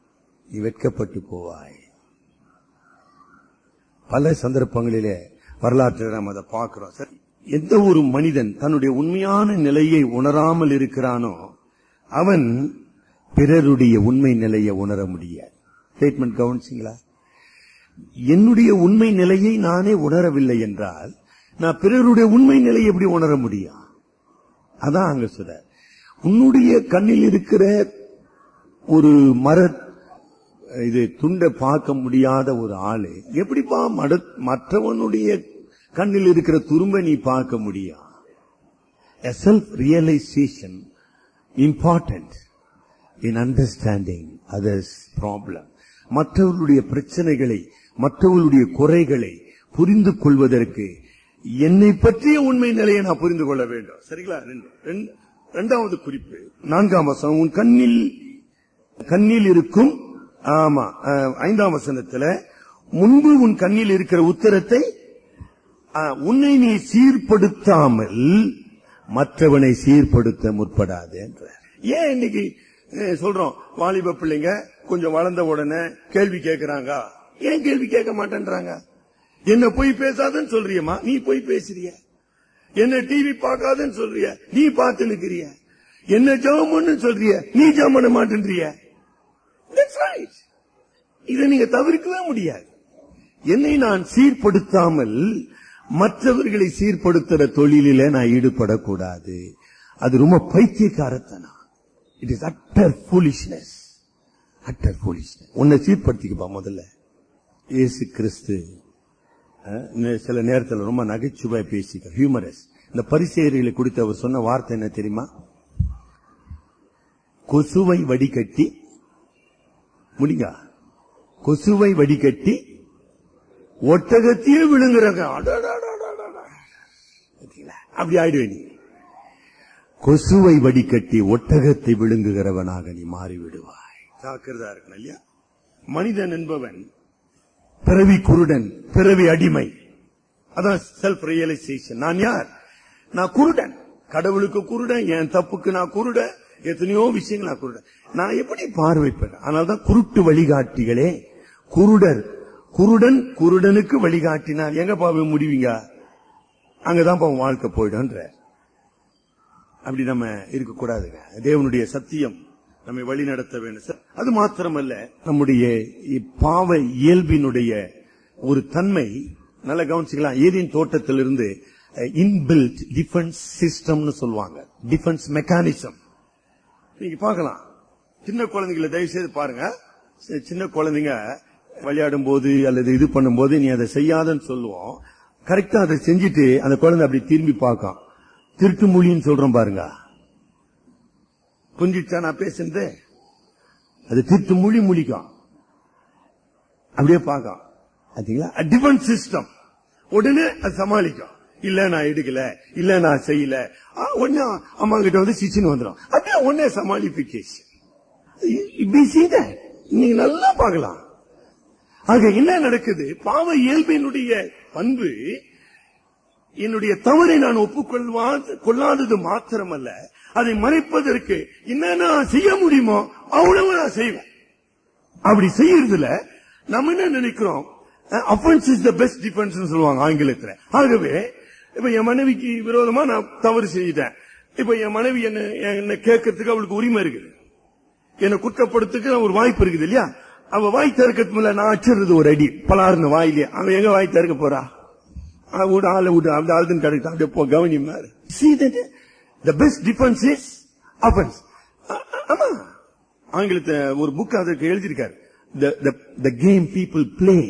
பல சந்தர்ப்பங்களிலே வரலாற்று நாம் அதை பார்க்கிறோம். சரி, எந்த ஒரு மனிதன் தன்னுடைய உண்மையான நிலையை உணராமல் இருக்கிறானோ அவன் பிறருடைய உண்மை நிலையை உணர முடியாது. ஸ்டேட்மெண்ட் கவனிச்சிங்களா? என்னுடைய உண்மை நிலையை நானே உணரவில்லை என்றால் நான் பிறருடைய உண்மை நிலையை எப்படி உணர முடியும்? அதான் அங்க சொல்ற, உன்னுடைய கண்ணில் இருக்கிற ஒரு இது துண்டை பார்க்க முடியாத ஒரு ஆளு எப்படிப்பா மற்றவனுடைய கண்ணில் இருக்கிற துரும்பை நீ பார்க்க முடியும்? A self-realization important in understanding others' problem. மற்றவர்களுடைய பிரச்சனைகளை, மற்றவர்களுடைய குறைகளை புரிந்து கொள்வதற்கு என்னை பற்றிய உண்மை நிலையை நான் புரிந்து கொள்ள வேண்டும். சரிங்களா? இரண்டாவது குறிப்பு, 4ஆம் வசனம். உன் கண்ணில் இருக்கும், ஆமா 5ஆம் வசனத்துல முன்பு உன் கண்ணில் இருக்கிற உத்தரத்தை உன்னை நீ சீர்படுத்தாமல் மற்றவனை சீர்படுத்த முற்படாது என்ற. ஏன் இன்னைக்கு சொல்றோம், வாலிப பிள்ளைங்க கொஞ்சம் வளர்ந்த உடனே கேள்வி கேட்கிறாங்க. ஏன் கேள்வி கேட்க மாட்டேன்றாங்க? என்ன போய் பேசாதன்னு சொல்றியம்மா, நீ போய் பேசுறிய. என்ன டிவி பார்க்காதன்னு சொல்றிய, நீ பார்த்து நிக்கிறிய. என்ன ஜெபம்னு சொல்றிய, நீ ஜெபம் பண்ண மாட்டேன்றிய. இதை நீங்க தவிர்க்கவே முடியாது. என்னை நான் சீர்படுத்தாமல் மற்றவர்களை சீர்படுத்துற தொழிலில நான் ஈடுபடக்கூடாது. அது ரொம்ப பைத்தியக்காரத்தனம். It is utter foolishness. உன்னை சீர்படுத்திக்கப்பா முதல்ல. இயேசு கிறிஸ்து சில நேரத்தில் ரொம்ப நகைச்சுவை பேசிக்க, ஹியூமரஸ். இந்த பரிசேயர்களை குறித்து அவர் சொன்ன வார்த்தை என்ன தெரியுமா? கொசுவை வடிகட்டி முடிங்க, கொசுவை வடிகட்டி ஒட்டகத்தையே விழுங்குறாங்க. அப்படி ஆயிடுவே நீ. கொசுவை வடிகட்டி ஒட்டகத்தை விழுங்குகிறவனாக நீ மாறிவிடுவாய். ஜாக்கிரதா இருக்கணும் இல்லையா? மனிதன் என்பவன் பிறவி குருடன், பிறவி அடிமை. அதான் செல்ஃப் ரியலைசேஷன். நான் யார்? நான் குருடன். கடவுளுக்கு குருடன், என் தப்புக்கு நான் குருடன், எத்தனையோ விஷயங்கள் நான் குருடன். நான் எப்படி பார்வைப்பேன்? அதனால்தான் குருட்டு வழிகாட்டிகளே, குருடன் குருடனுக்கு வழிகாட்டினால் எங்க பாவ முடிவீங்க? அங்கதான் பாவம் வாழ்க்கை போயிடும். அப்படி நம்ம இருக்கக்கூடாதுங்க. தேவனுடைய சத்தியம் நம்மை வழி நடத்த வேண்டும். அது மாத்திரமல்ல, நம்முடைய பாவ இயல்பினுடைய ஒரு தன்மை நல்ல கவனிச்சுக்கலாம். ஏதேன் தோட்டத்திலிருந்து இன்பில்ட் டிஃபென்ஸ் சிஸ்டம்னு சொல்லுவாங்க, டிஃபென்ஸ் மெக்கானிசம். நீங்க பார்க்கலாம், சின்ன குழந்தைகளை தயவு செய்து பாருங்க. சின்ன குழந்தைங்க விளையாடும் போது அல்லது இது பண்ணும் போது நீ அதை செய்யாதன்னு சொல்லுவோம். கரெக்டா அதை செஞ்சுட்டு அந்த குழந்தை அப்படி திரும்பி பார்க்கும். திருட்டு மொழின்னு சொல்றோம் பாருங்க, புரிஞ்சிச்சா நான் பேசுறது? அது திருட்டு மொழி முழிக்கும், அப்படியே பார்க்கும். Defence system. உடனே அது சமாளிக்கும். இல்ல நான் எடுக்கல, இல்ல நான் செய்யல, உடனே அம்மா கிட்ட வந்து சிச்சின்னு வந்துடும். அப்படியே உடனே சமாளிபிகேஷன். நீங்க நல்லா பார்க்கலாம். ஆக என்ன நடக்குது? பாவ இயல்பினுடைய பண்பு என்னுடைய தவறை நான் ஒப்புக்கொள்ளாதது மாத்திரமல்ல, அதை மறைப்பதற்கு என்னென்ன செய்ய முடியுமோ அவ்வளவு நான் செய்வேன். அப்படி செய்யறதுல நம்ம என்ன நினைக்கிறோம்? Offence is the best defence சொல்லுவாங்க ஆங்கிலத்தில். ஆகவே இப்ப என் மனைவிக்கு விரோதமா நான் தவறு செய்தேன். இப்ப என் மனைவி என்ன கேட்கறதுக்கு அவளுக்கு உரிமை இருக்குது, என்னை குற்றப்படுத்துக்கு ஒரு வாய்ப்பு இருக்குது இல்லையா? அவ வாய் திறக்கிறதுக்கு முன்ன நான் அச்சிடுறது ஒரு அடி பலாருங்க வாயிலே. அவன் எங்க வாய் திறக்க போறா? ஆளை விட்டு அந்த ஆளுன்னு கிடைக்கும். அப்படியே போ கவனிமாரு. See that the best defense is offense. ஆமா, ஆங்கிலத்தை ஒரு புக் அதற்கு எழுதியிருக்காரு. The game people play,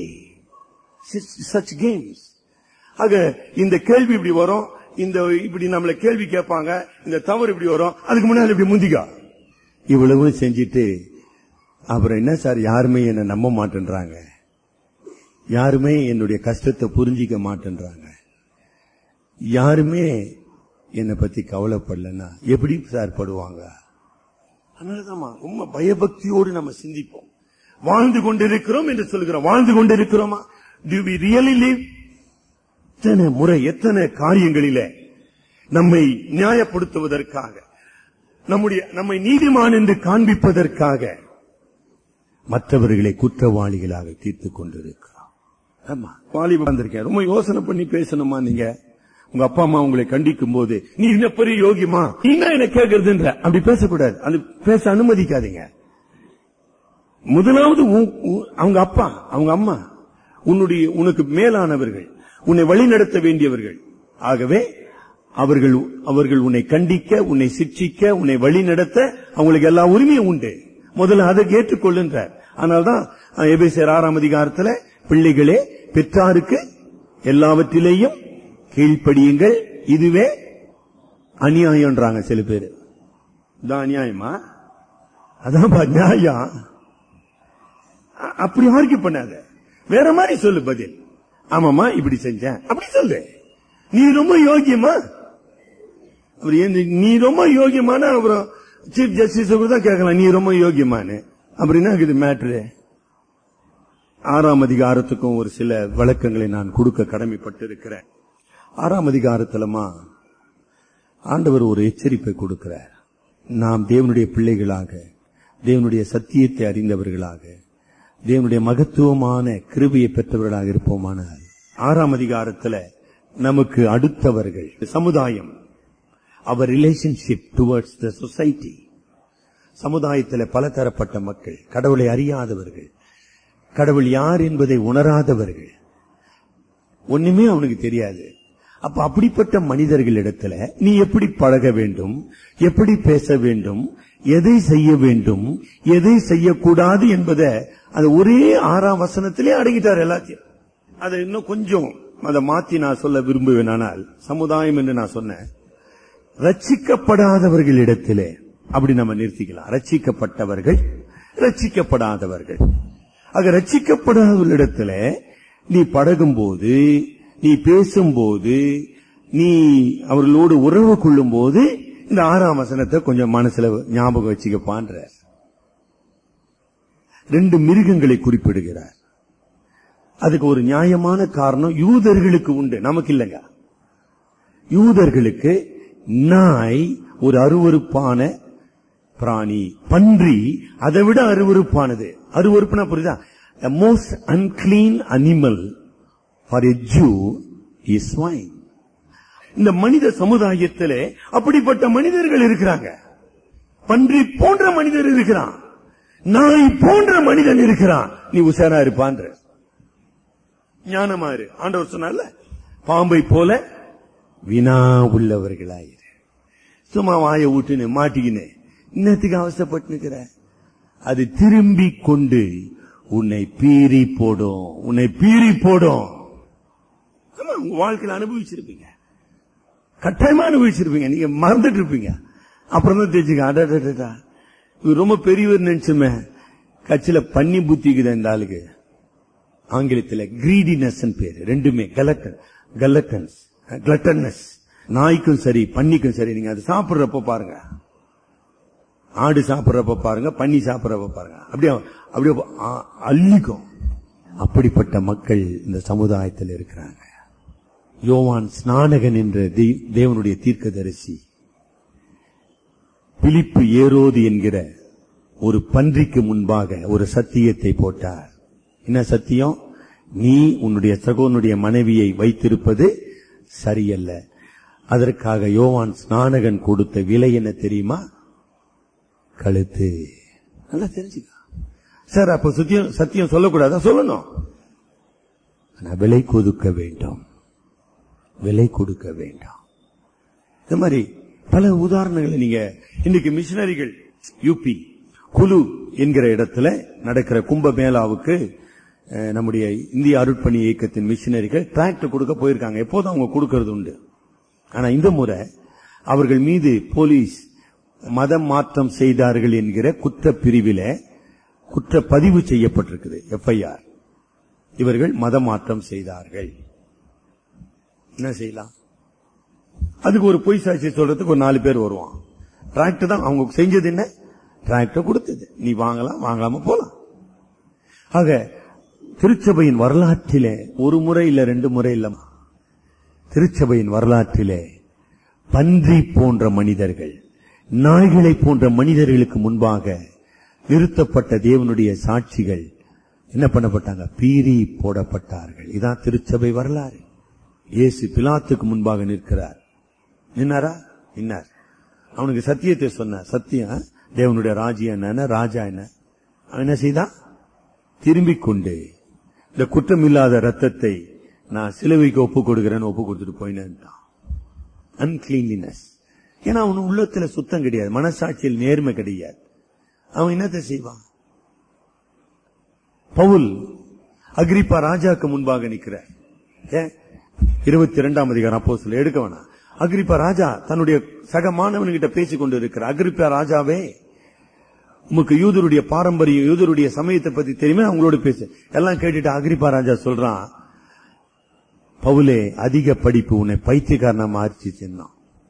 such games. ஆக இந்த கேள்வி இப்படி வரும், இந்த இப்படி நம்மள கேள்வி கேட்பாங்க, இந்த தவறு இப்படி வரும், அதுக்கு முன்னாடி இப்படி முந்திக்கா இவ்வளவு செஞ்சிட்டு அப்புறம் என்ன சார், யாருமே என்ன நம்ப மாட்டேன்றாங்க, யாருமே என்னுடைய கஷ்டத்தை புரிஞ்சிக்க மாட்டேன்றாங்க, யாருமே என்னை பத்தி கவலைப்படலன்னா எப்படி சார் படுவாங்க? அதனாலதான் ரொம்ப பயபக்தியோடு நம்ம சிந்திப்போம். வாழ்ந்து கொண்டிருக்கிறோம் என்று சொல்கிறோம். வாழ்ந்து கொண்டிருக்கிறோமா? Do we really live? எத்தனை முறை, எத்தனை காரியங்களிலே நம்மை நியாயப்படுத்துவதற்காக, நம்மை நீதிமான் என்று காண்பிப்பதற்காக மற்றவர்களை குற்றவாளிகளாக தீர்த்துக் கொண்டிருக்கிறோம். ஆமா, வாலிபம் வந்திருக்கேன். ரொம்ப யோசனை பண்ணி பேசணுமா? நீங்க உங்க அப்பா அம்மா உங்களை கண்டிக்கும் போது நீ என்ன பெரிய யோகியமா, நீ என்ன கேட்கறதுன்ற அப்படி பேசக்கூடாது. அது பேச அனுமதிக்காதீங்க. முதலாவது அவங்க அப்பா அவங்க அம்மா உனக்கு மேலானவர்கள், உன்னை வழி நடத்த வேண்டியவர்கள். ஆகவே அவர்கள் உன்னை கண்டிக்க, உன்னை சிக்ஷிக்க, உன்னை வழி நடத்த அவங்களுக்கு எல்லா உரிமையும் உண்டு. முதல்ல அதை ஏற்றுக்கொள்ளுன்றார். அதனால்தான் எபேசியர் 6ஆம் அதிகாரத்துல பிள்ளைகளே பெற்றாருக்கு எல்லாவற்றிலேயும் கீழ்ப்படியுங்கள், இதுவே அநியாயம்ன்றாங்க சில பேர். இதான் அநியாயமா? அதான் நியாயம். அப்படி ஆர்கியூ பண்ணாத, வேற மாதிரி சொல்லு பதில். ஆமாமா இப்படி செஞ்சேன் அப்படி சொல்லு. நீ ரொம்ப யோகியமா? நீ ரொம்ப யோகியமான அப்புறம் சீஃப் ஜஸ்டிஸ் தான் கேட்கலாம், நீ ரொம்ப யோகியமானு. அப்படின்னா இது மேட்ரு. 6ஆம் அதிகாரத்துக்கும் ஒரு சில விளக்கங்களை நான் கொடுக்க கடமைப்பட்டிருக்கிறேன். 6ஆம் அதிகாரத்திலமா ஆண்டவர் ஒரு எச்சரிப்பை கொடுக்கிறார். நாம் தேவனுடைய பிள்ளைகளாக, தேவனுடைய சத்தியத்தை அறிந்தவர்களாக, தேவனுடைய மகத்துவமான கிருபையை பெற்றவர்களாக இருப்போமானால் 6ஆம் அதிகாரத்தில் நமக்கு அடுத்தவர்கள், சமுதாயம், அவர் ரிலேஷன்ஷிப் டுவர்ட்ஸ் த சொசைட்டி. சமுதாயத்தில் பலதரப்பட்ட மக்கள், கடவுளை அறியாதவர்கள், கடவுள் யார் என்பதை உணராதவர்கள், ஒண்ணுமே அவனுக்கு தெரியாது. அப்ப அப்படிப்பட்ட மனிதர்களிடத்துல நீ எப்படி பழக வேண்டும், எப்படி பேச வேண்டும், எதை செய்ய வேண்டும், எதை செய்யக்கூடாது என்பதை அது ஒரே 6ஆம் வசனத்திலே அடங்கிட்டார் எல்லாத்தையும். அதை இன்னும் கொஞ்சம் அதை மாத்தி நான் சொல்ல விரும்புவேனால், சமுதாயம் என்று நான் சொன்னேன், ரட்சிக்கப்படாதவர்களிடத்திலே அப்படி நம்ம நிறுத்திக்கலாம். ரட்சிக்கப்பட்டவர்கள், ரட்சிக்கப்படாதவர்கள். ஆக ரட்சிக்கப்படாதவர்களிடத்துல நீ பழகும் போது, நீ பேசும்போது, நீ அவர்களோடு உறவு கொள்ளும் போது இந்த 6ஆம் வசனத்தை கொஞ்சம் மனசுல ஞாபகம் வச்சுக்கப்பான்ற 2 மிருகங்களை குறிப்பிடுகிறார். அதுக்கு ஒரு நியாயமான காரணம் யூதர்களுக்கு உண்டு, நமக்கு இல்லைங்க. யூதர்களுக்கு நாய் ஒரு அருவருப்பான பிராணி, பன்றி அதை விட அருவருப்பானது. அருவருப்புனா புரியுதா? A most unclean animal for a Jew is swine. இந்த மனித சமுதாயத்திலே அப்படிப்பட்ட மனிதர்கள் இருக்கிறாங்க. பன்றி போன்ற மனிதர் இருக்கிறான், நாய் போன்ற மனிதன் இருக்கிறான். நீ உஷாரா இருப்பான்ற, ஞானமா இரு. ஆண்டவர் சொன்னால பாம்பை போல வினா உள்ளவர்களாயிரு. சும்மா வாயை விட்டுன்னு மாட்டிக்கின்னு இன்னத்துக்கு அவசரப்பட்டு நிக்கிற? அது திரும்பி கொண்டு உன்னை பீறி போடும், உன்னை பீறி போடும். உங்க வாழ்க்கையில் அனுபவிச்சிருப்பீங்க, கட்டாயமா அனுபவிச்சிருப்பீங்க. நீங்க மறந்துட்டு இருப்பீங்க. அப்புறம் தான் தெரிஞ்சுக்க, அடடா இவர் ரொம்ப பெரியவர் நினைச்சுமே. கட்சியில பண்ணி புத்திக்குது இந்த ஆளுக்கு. ஆங்கிலத்தில் கிரீடினஸ் பேரு. ரெண்டுமே கிளட்டனஸ். நாய்க்கும் சரி பன்னிக்கும் சரி. நீங்க அது சாப்பிடுறப்ப பாருங்க, ஆடு சாப்பிடுறப்ப பாருங்க, பன்னி சாப்பிடுறப்ப பாருங்க, அப்படியே அள்ளிக்கும். அப்படிப்பட்ட மக்கள் இந்த சமுதாயத்தில் இருக்கிறாங்க. யோவான் ஸ்நானகன் என்ற தேவனுடைய தீர்க்கதரிசி பிலிப்பு ஏரோது என்கிற ஒரு பன்றிக்கு முன்பாக ஒரு சத்தியத்தை போட்டார். என்ன சத்தியம்? நீ உன்னுடைய சகோதரனுடைய மனைவியை வைத்திருப்பது சரியல்ல. அதற்காக யோவான் ஸ்நானகன் கொடுத்த விலை என்ன தெரியுமா? கழுத்து. நல்லா தெரிஞ்சுக்க சார். அப்ப சத்தியம் சொல்லக்கூடாதா? சொல்லணும். விலை கொடுக்க வேண்டும், விலை கொடுக்க வேண்டாம். இந்த மாதிரி பல உதாரணங்களை நீங்க இன்னைக்கு மிஷனரிகள் யூபி குலு என்கிற இடத்துல நடக்கிற கும்பமேளாவுக்கு நம்முடைய இந்திய அருட்பணி இயக்கத்தின் மிஷனரிகள் டிராக்டர் கொடுக்க போயிருக்காங்க. எப்போதும் அவங்க கொடுக்கறது உண்டு. ஆனா இந்த முறை அவர்கள் மீது போலீஸ் மதம் மாற்றம் செய்தார்கள் என்கிற குற்ற பிரிவில குற்ற பதிவு செய்யப்பட்டிருக்குது, FIR. இவர்கள் மதம் மாற்றம் செய்தார்கள். என்ன செய்யலாம்? அதுக்கு ஒரு பொய் சாட்சி சொல்றதுக்கு ஒரு 4 பேர் வருவான். டிராக்டர் தான் அவங்க செஞ்சது. என்ன டிராக்டர் கொடுத்தது? நீ வாங்கலாம், வாங்காம போலாம். ஆக திருச்சபையின் வரலாற்றிலே ஒரு முறை இல்ல 2 முறை இல்லமா, திருச்சபையின் வரலாற்றிலே பன்றி போன்ற மனிதர்கள், நாய்களை போன்ற மனிதர்களுக்கு முன்பாக நிறுத்தப்பட்ட தேவனுடைய சாட்சிகள் என்ன பண்ணப்பட்டாங்க? பீறி போடப்பட்டார்கள். இதான் திருச்சபை வரலாறு. இயேசு பிலாத்துக்கு முன்பாக நிற்கிறார். நின்னாரா? நின்னார். அவனுக்கு சத்தியத்தை சொன்ன. சத்தியம் தேவனுடைய ராஜ்யம் என்ன, ராஜா என்ன. அவன் என்ன செய்தான்? திரும்பிக் கொண்டு இந்த குற்றமில்லாத ரத்தத்தை நான் சிலுவைக்கு ஒப்பு கொடுக்கிறேன்னு ஒப்பு கொடுத்துட்டு போயினேன். அன்கிளீன்லினஸ். ஏன்னா அவன் உள்ளத்துல சுத்தம் கிடையாது, மனசாட்சியில் நேர்மை கிடையாது. அவன் என்னத்தை செய்வான்? பவுல் அகிரிப்பா ராஜாக்கு முன்பாக நிற்கிறார். 22ஆம் அதிகாரம் அப்போஸ்தலர் எடுக்க வேணாம். அகிரிப்பா ராஜா தன்னுடைய சக மாணவன்கிட்ட பேசிக் கொண்டு இருக்கிறார். அகிரிப்பா ராஜாவே, உமக்கு யூதருடைய பாரம்பரியம், யூதருடைய சமயத்தை பத்தி தெரியுமே, அவங்களோட பேசு. எல்லாம் கேட்டுட்டு அகிரிப்பா ராஜா சொல்றான், பவுலே அதிக படிப்பு உன்னை பைத்தியக்காரனா மாறிச்சுன்னா.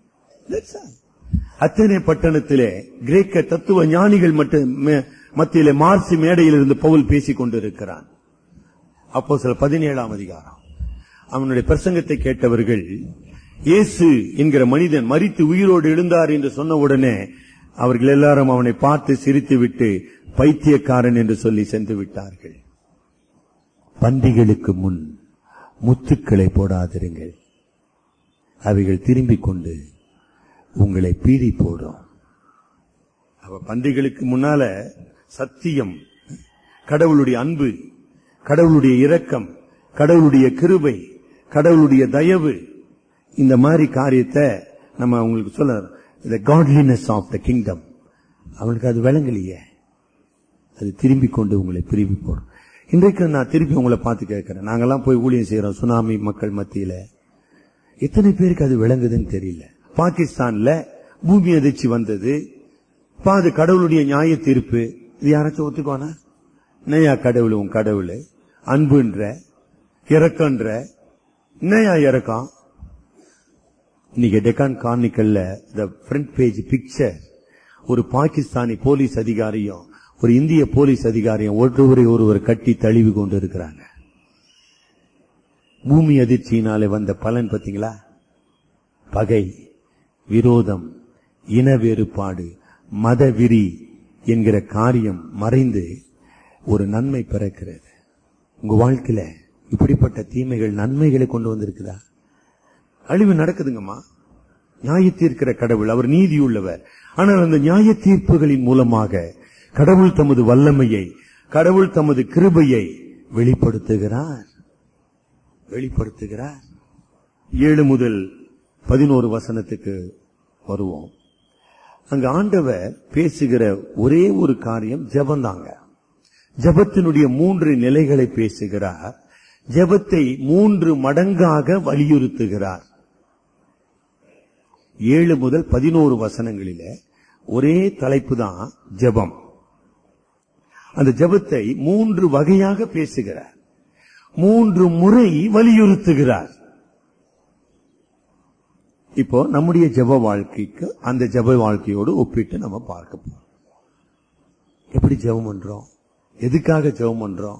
அத்தனை பட்டணத்திலே கிரேக்க தத்துவ ஞானிகள் மத்தியிலே மார்சி மேடையில் இருந்து பவுல் பேசிக் கொண்டிருக்கிறான். அப்போஸ்தலர் 17ஆம் அதிகாரம். அவனுடைய பிரசங்கத்தை கேட்டவர்கள் இயேசு என்கிற மனிதன் மரித்து உயிரோடு எழுந்தார் என்று சொன்ன உடனே அவர்கள் எல்லாரும் அவனை பார்த்து சிரித்து விட்டு பைத்தியக்காரன் என்று சொல்லி சென்று விட்டார்கள். பண்டிகைகளுக்கு முன் முத்துக்களை போடாதிருங்கள், அவைகள் திரும்பிக் கொண்டு உங்களை பீறி போடும். அவ பண்டிகைகளுக்கு முன்னால சத்தியம், கடவுளுடைய அன்பு, கடவுளுடைய இரக்கம், கடவுளுடைய கிருபை, கடவுளுடைய தயவு, இந்த மாதிரி காரியத்தை நம்ம உங்களுக்கு சொல்ல, the godliness of the kingdom, அவனுக்கு அது விளங்கலையே. அது திரும்பிக் கொண்டு உங்களை பிரிவி போடும். இன்றைக்கு நான் திருப்பி உங்களை பார்த்து கேட்கிறேன். நாங்கெல்லாம் போய் ஊழியம் செய்யறோம் சுனாமி மக்கள் மத்தியில. எத்தனை பேருக்கு அது விளங்குதுன்னு தெரியல. பாகிஸ்தான்ல பூமி அதிர்ச்சி வந்தது. அது கடவுளுடைய நியாய தீர்ப்பு. இது யாராச்சும் ஒத்துக்குவானா? நையா கடவுள், உன் கடவுள் அன்புன்ற இறக்கன்ற நையா இறக்கம். இன்னைக்கு டெக்கான் கார்னிக்கல்ல ஃப்ரண்ட் பேஜ் பிக்சர், ஒரு பாகிஸ்தானி போலீஸ் அதிகாரியும் ஒரு இந்திய போலீஸ் அதிகாரியும் ஒருவரை கட்டி தழுவி கொண்டு இருக்கிறாங்க. பூமி அதிர்ச்சியினாலே வந்த பலன் பார்த்தீங்களா? பகை, விரோதம், இன வேறுபாடு, மதவிரி என்கிற காரியம் மறைந்து ஒரு நன்மை பிறக்கிறது. உங்க வாழ்க்கையில இப்படிப்பட்ட தீமைகள் நன்மைகளை கொண்டு வந்திருக்குதா? அழிவு நடக்குதுங்கம்மா. நியாய தீர்க்கிற கடவுள், அவர் நீதியுள்ளவர். ஆனால் அந்த நியாய தீர்ப்புகளின் மூலமாக கடவுள் தமது வல்லமையை, கடவுள் தமது கிருபையை வெளிப்படுத்துகிறார். 7 முதல் 11 வசனத்துக்கு வருவோம். அங்க ஆண்டவர் பேசுகிற ஒரே ஒரு காரியம் ஜெபந்தாங்க. ஜெபத்தினுடைய 3 நிலைகளை பேசுகிறார். ஜெபத்தை 3 மடங்காக வலியுறுத்துகிறார். 7 முதல் 11 வசனங்களிலே ஒரே தலைப்பு தான் ஜெபம். அந்த ஜெபத்தை 3 வகையாக பேசுகிறார், 3 முறை வலியுறுத்துகிறார். இப்போ நம்முடைய ஜெப வாழ்க்கைக்கு அந்த ஜெப வாழ்க்கையோடு ஒப்பிட்டு நம்ம பார்க்க போறோம். எப்படி ஜெபம் பண்றோம், எதுக்காக ஜெபம் பண்றோம்,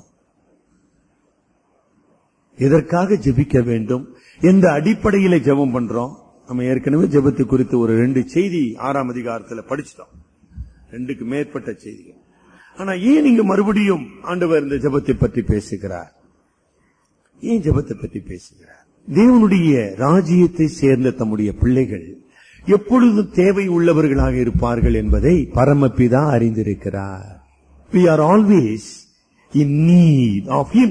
எதற்காக ஜெபிக்க வேண்டும், எந்த அடிப்படையில ஜெபம் பண்றோம். நம்ம ஏற்கனவே ஜெபத்தை குறித்து ஒரு 2 செய்தி 6ஆம் அதிகாரத்தில் படிச்சிட்டோம், 2க்கு மேற்பட்ட செய்திகள். ஆனா ஏன் இங்க மறுபடியும் ஆண்டவர் இந்த ஜெபத்தை பற்றி பேசுகிறார்? ஏன் ஜெபத்தை பற்றி பேசுகிறார்? தேவனுடைய ராஜ்யத்தை சேர்ந்த தம்முடைய பிள்ளைகள் எப்பொழுதும் தேவை உள்ளவர்களாக இருப்பார்கள் என்பதை பரமபிதா அறிந்திருக்கிறார். We are always in need of him.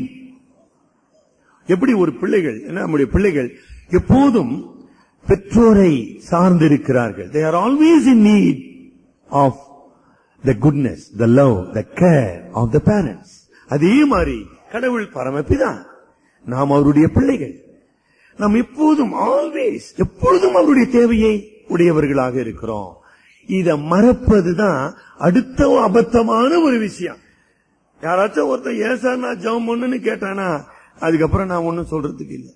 எப்படி ஒரு பிள்ளைகள், நம்முடைய பிள்ளைகள் எப்போதும் பெற்றோரை சார்ந்திருக்கிறார்கள். They are always in need of the goodness, the love, the care of the parents. அதே மாதிரி கடவுள் பரமபிதா, நாம் அவருடைய பிள்ளைகள். நாம் எப்போதும் ஆல்வேஸ் எப்பொழுதும் அவருடைய தேவையை உடையவர்களாக இருக்கிறோம். இத மறப்பதுதான் அடுத்த அபத்தமான ஒரு விஷயம். யாராச்சும் ஒருத்தர் ஏன் சார் நான் ஜெபம் பண்ணுன்னு கேட்டானா அதுக்கப்புறம் நான் ஒன்னும் சொல்றதுக்கு இல்லை.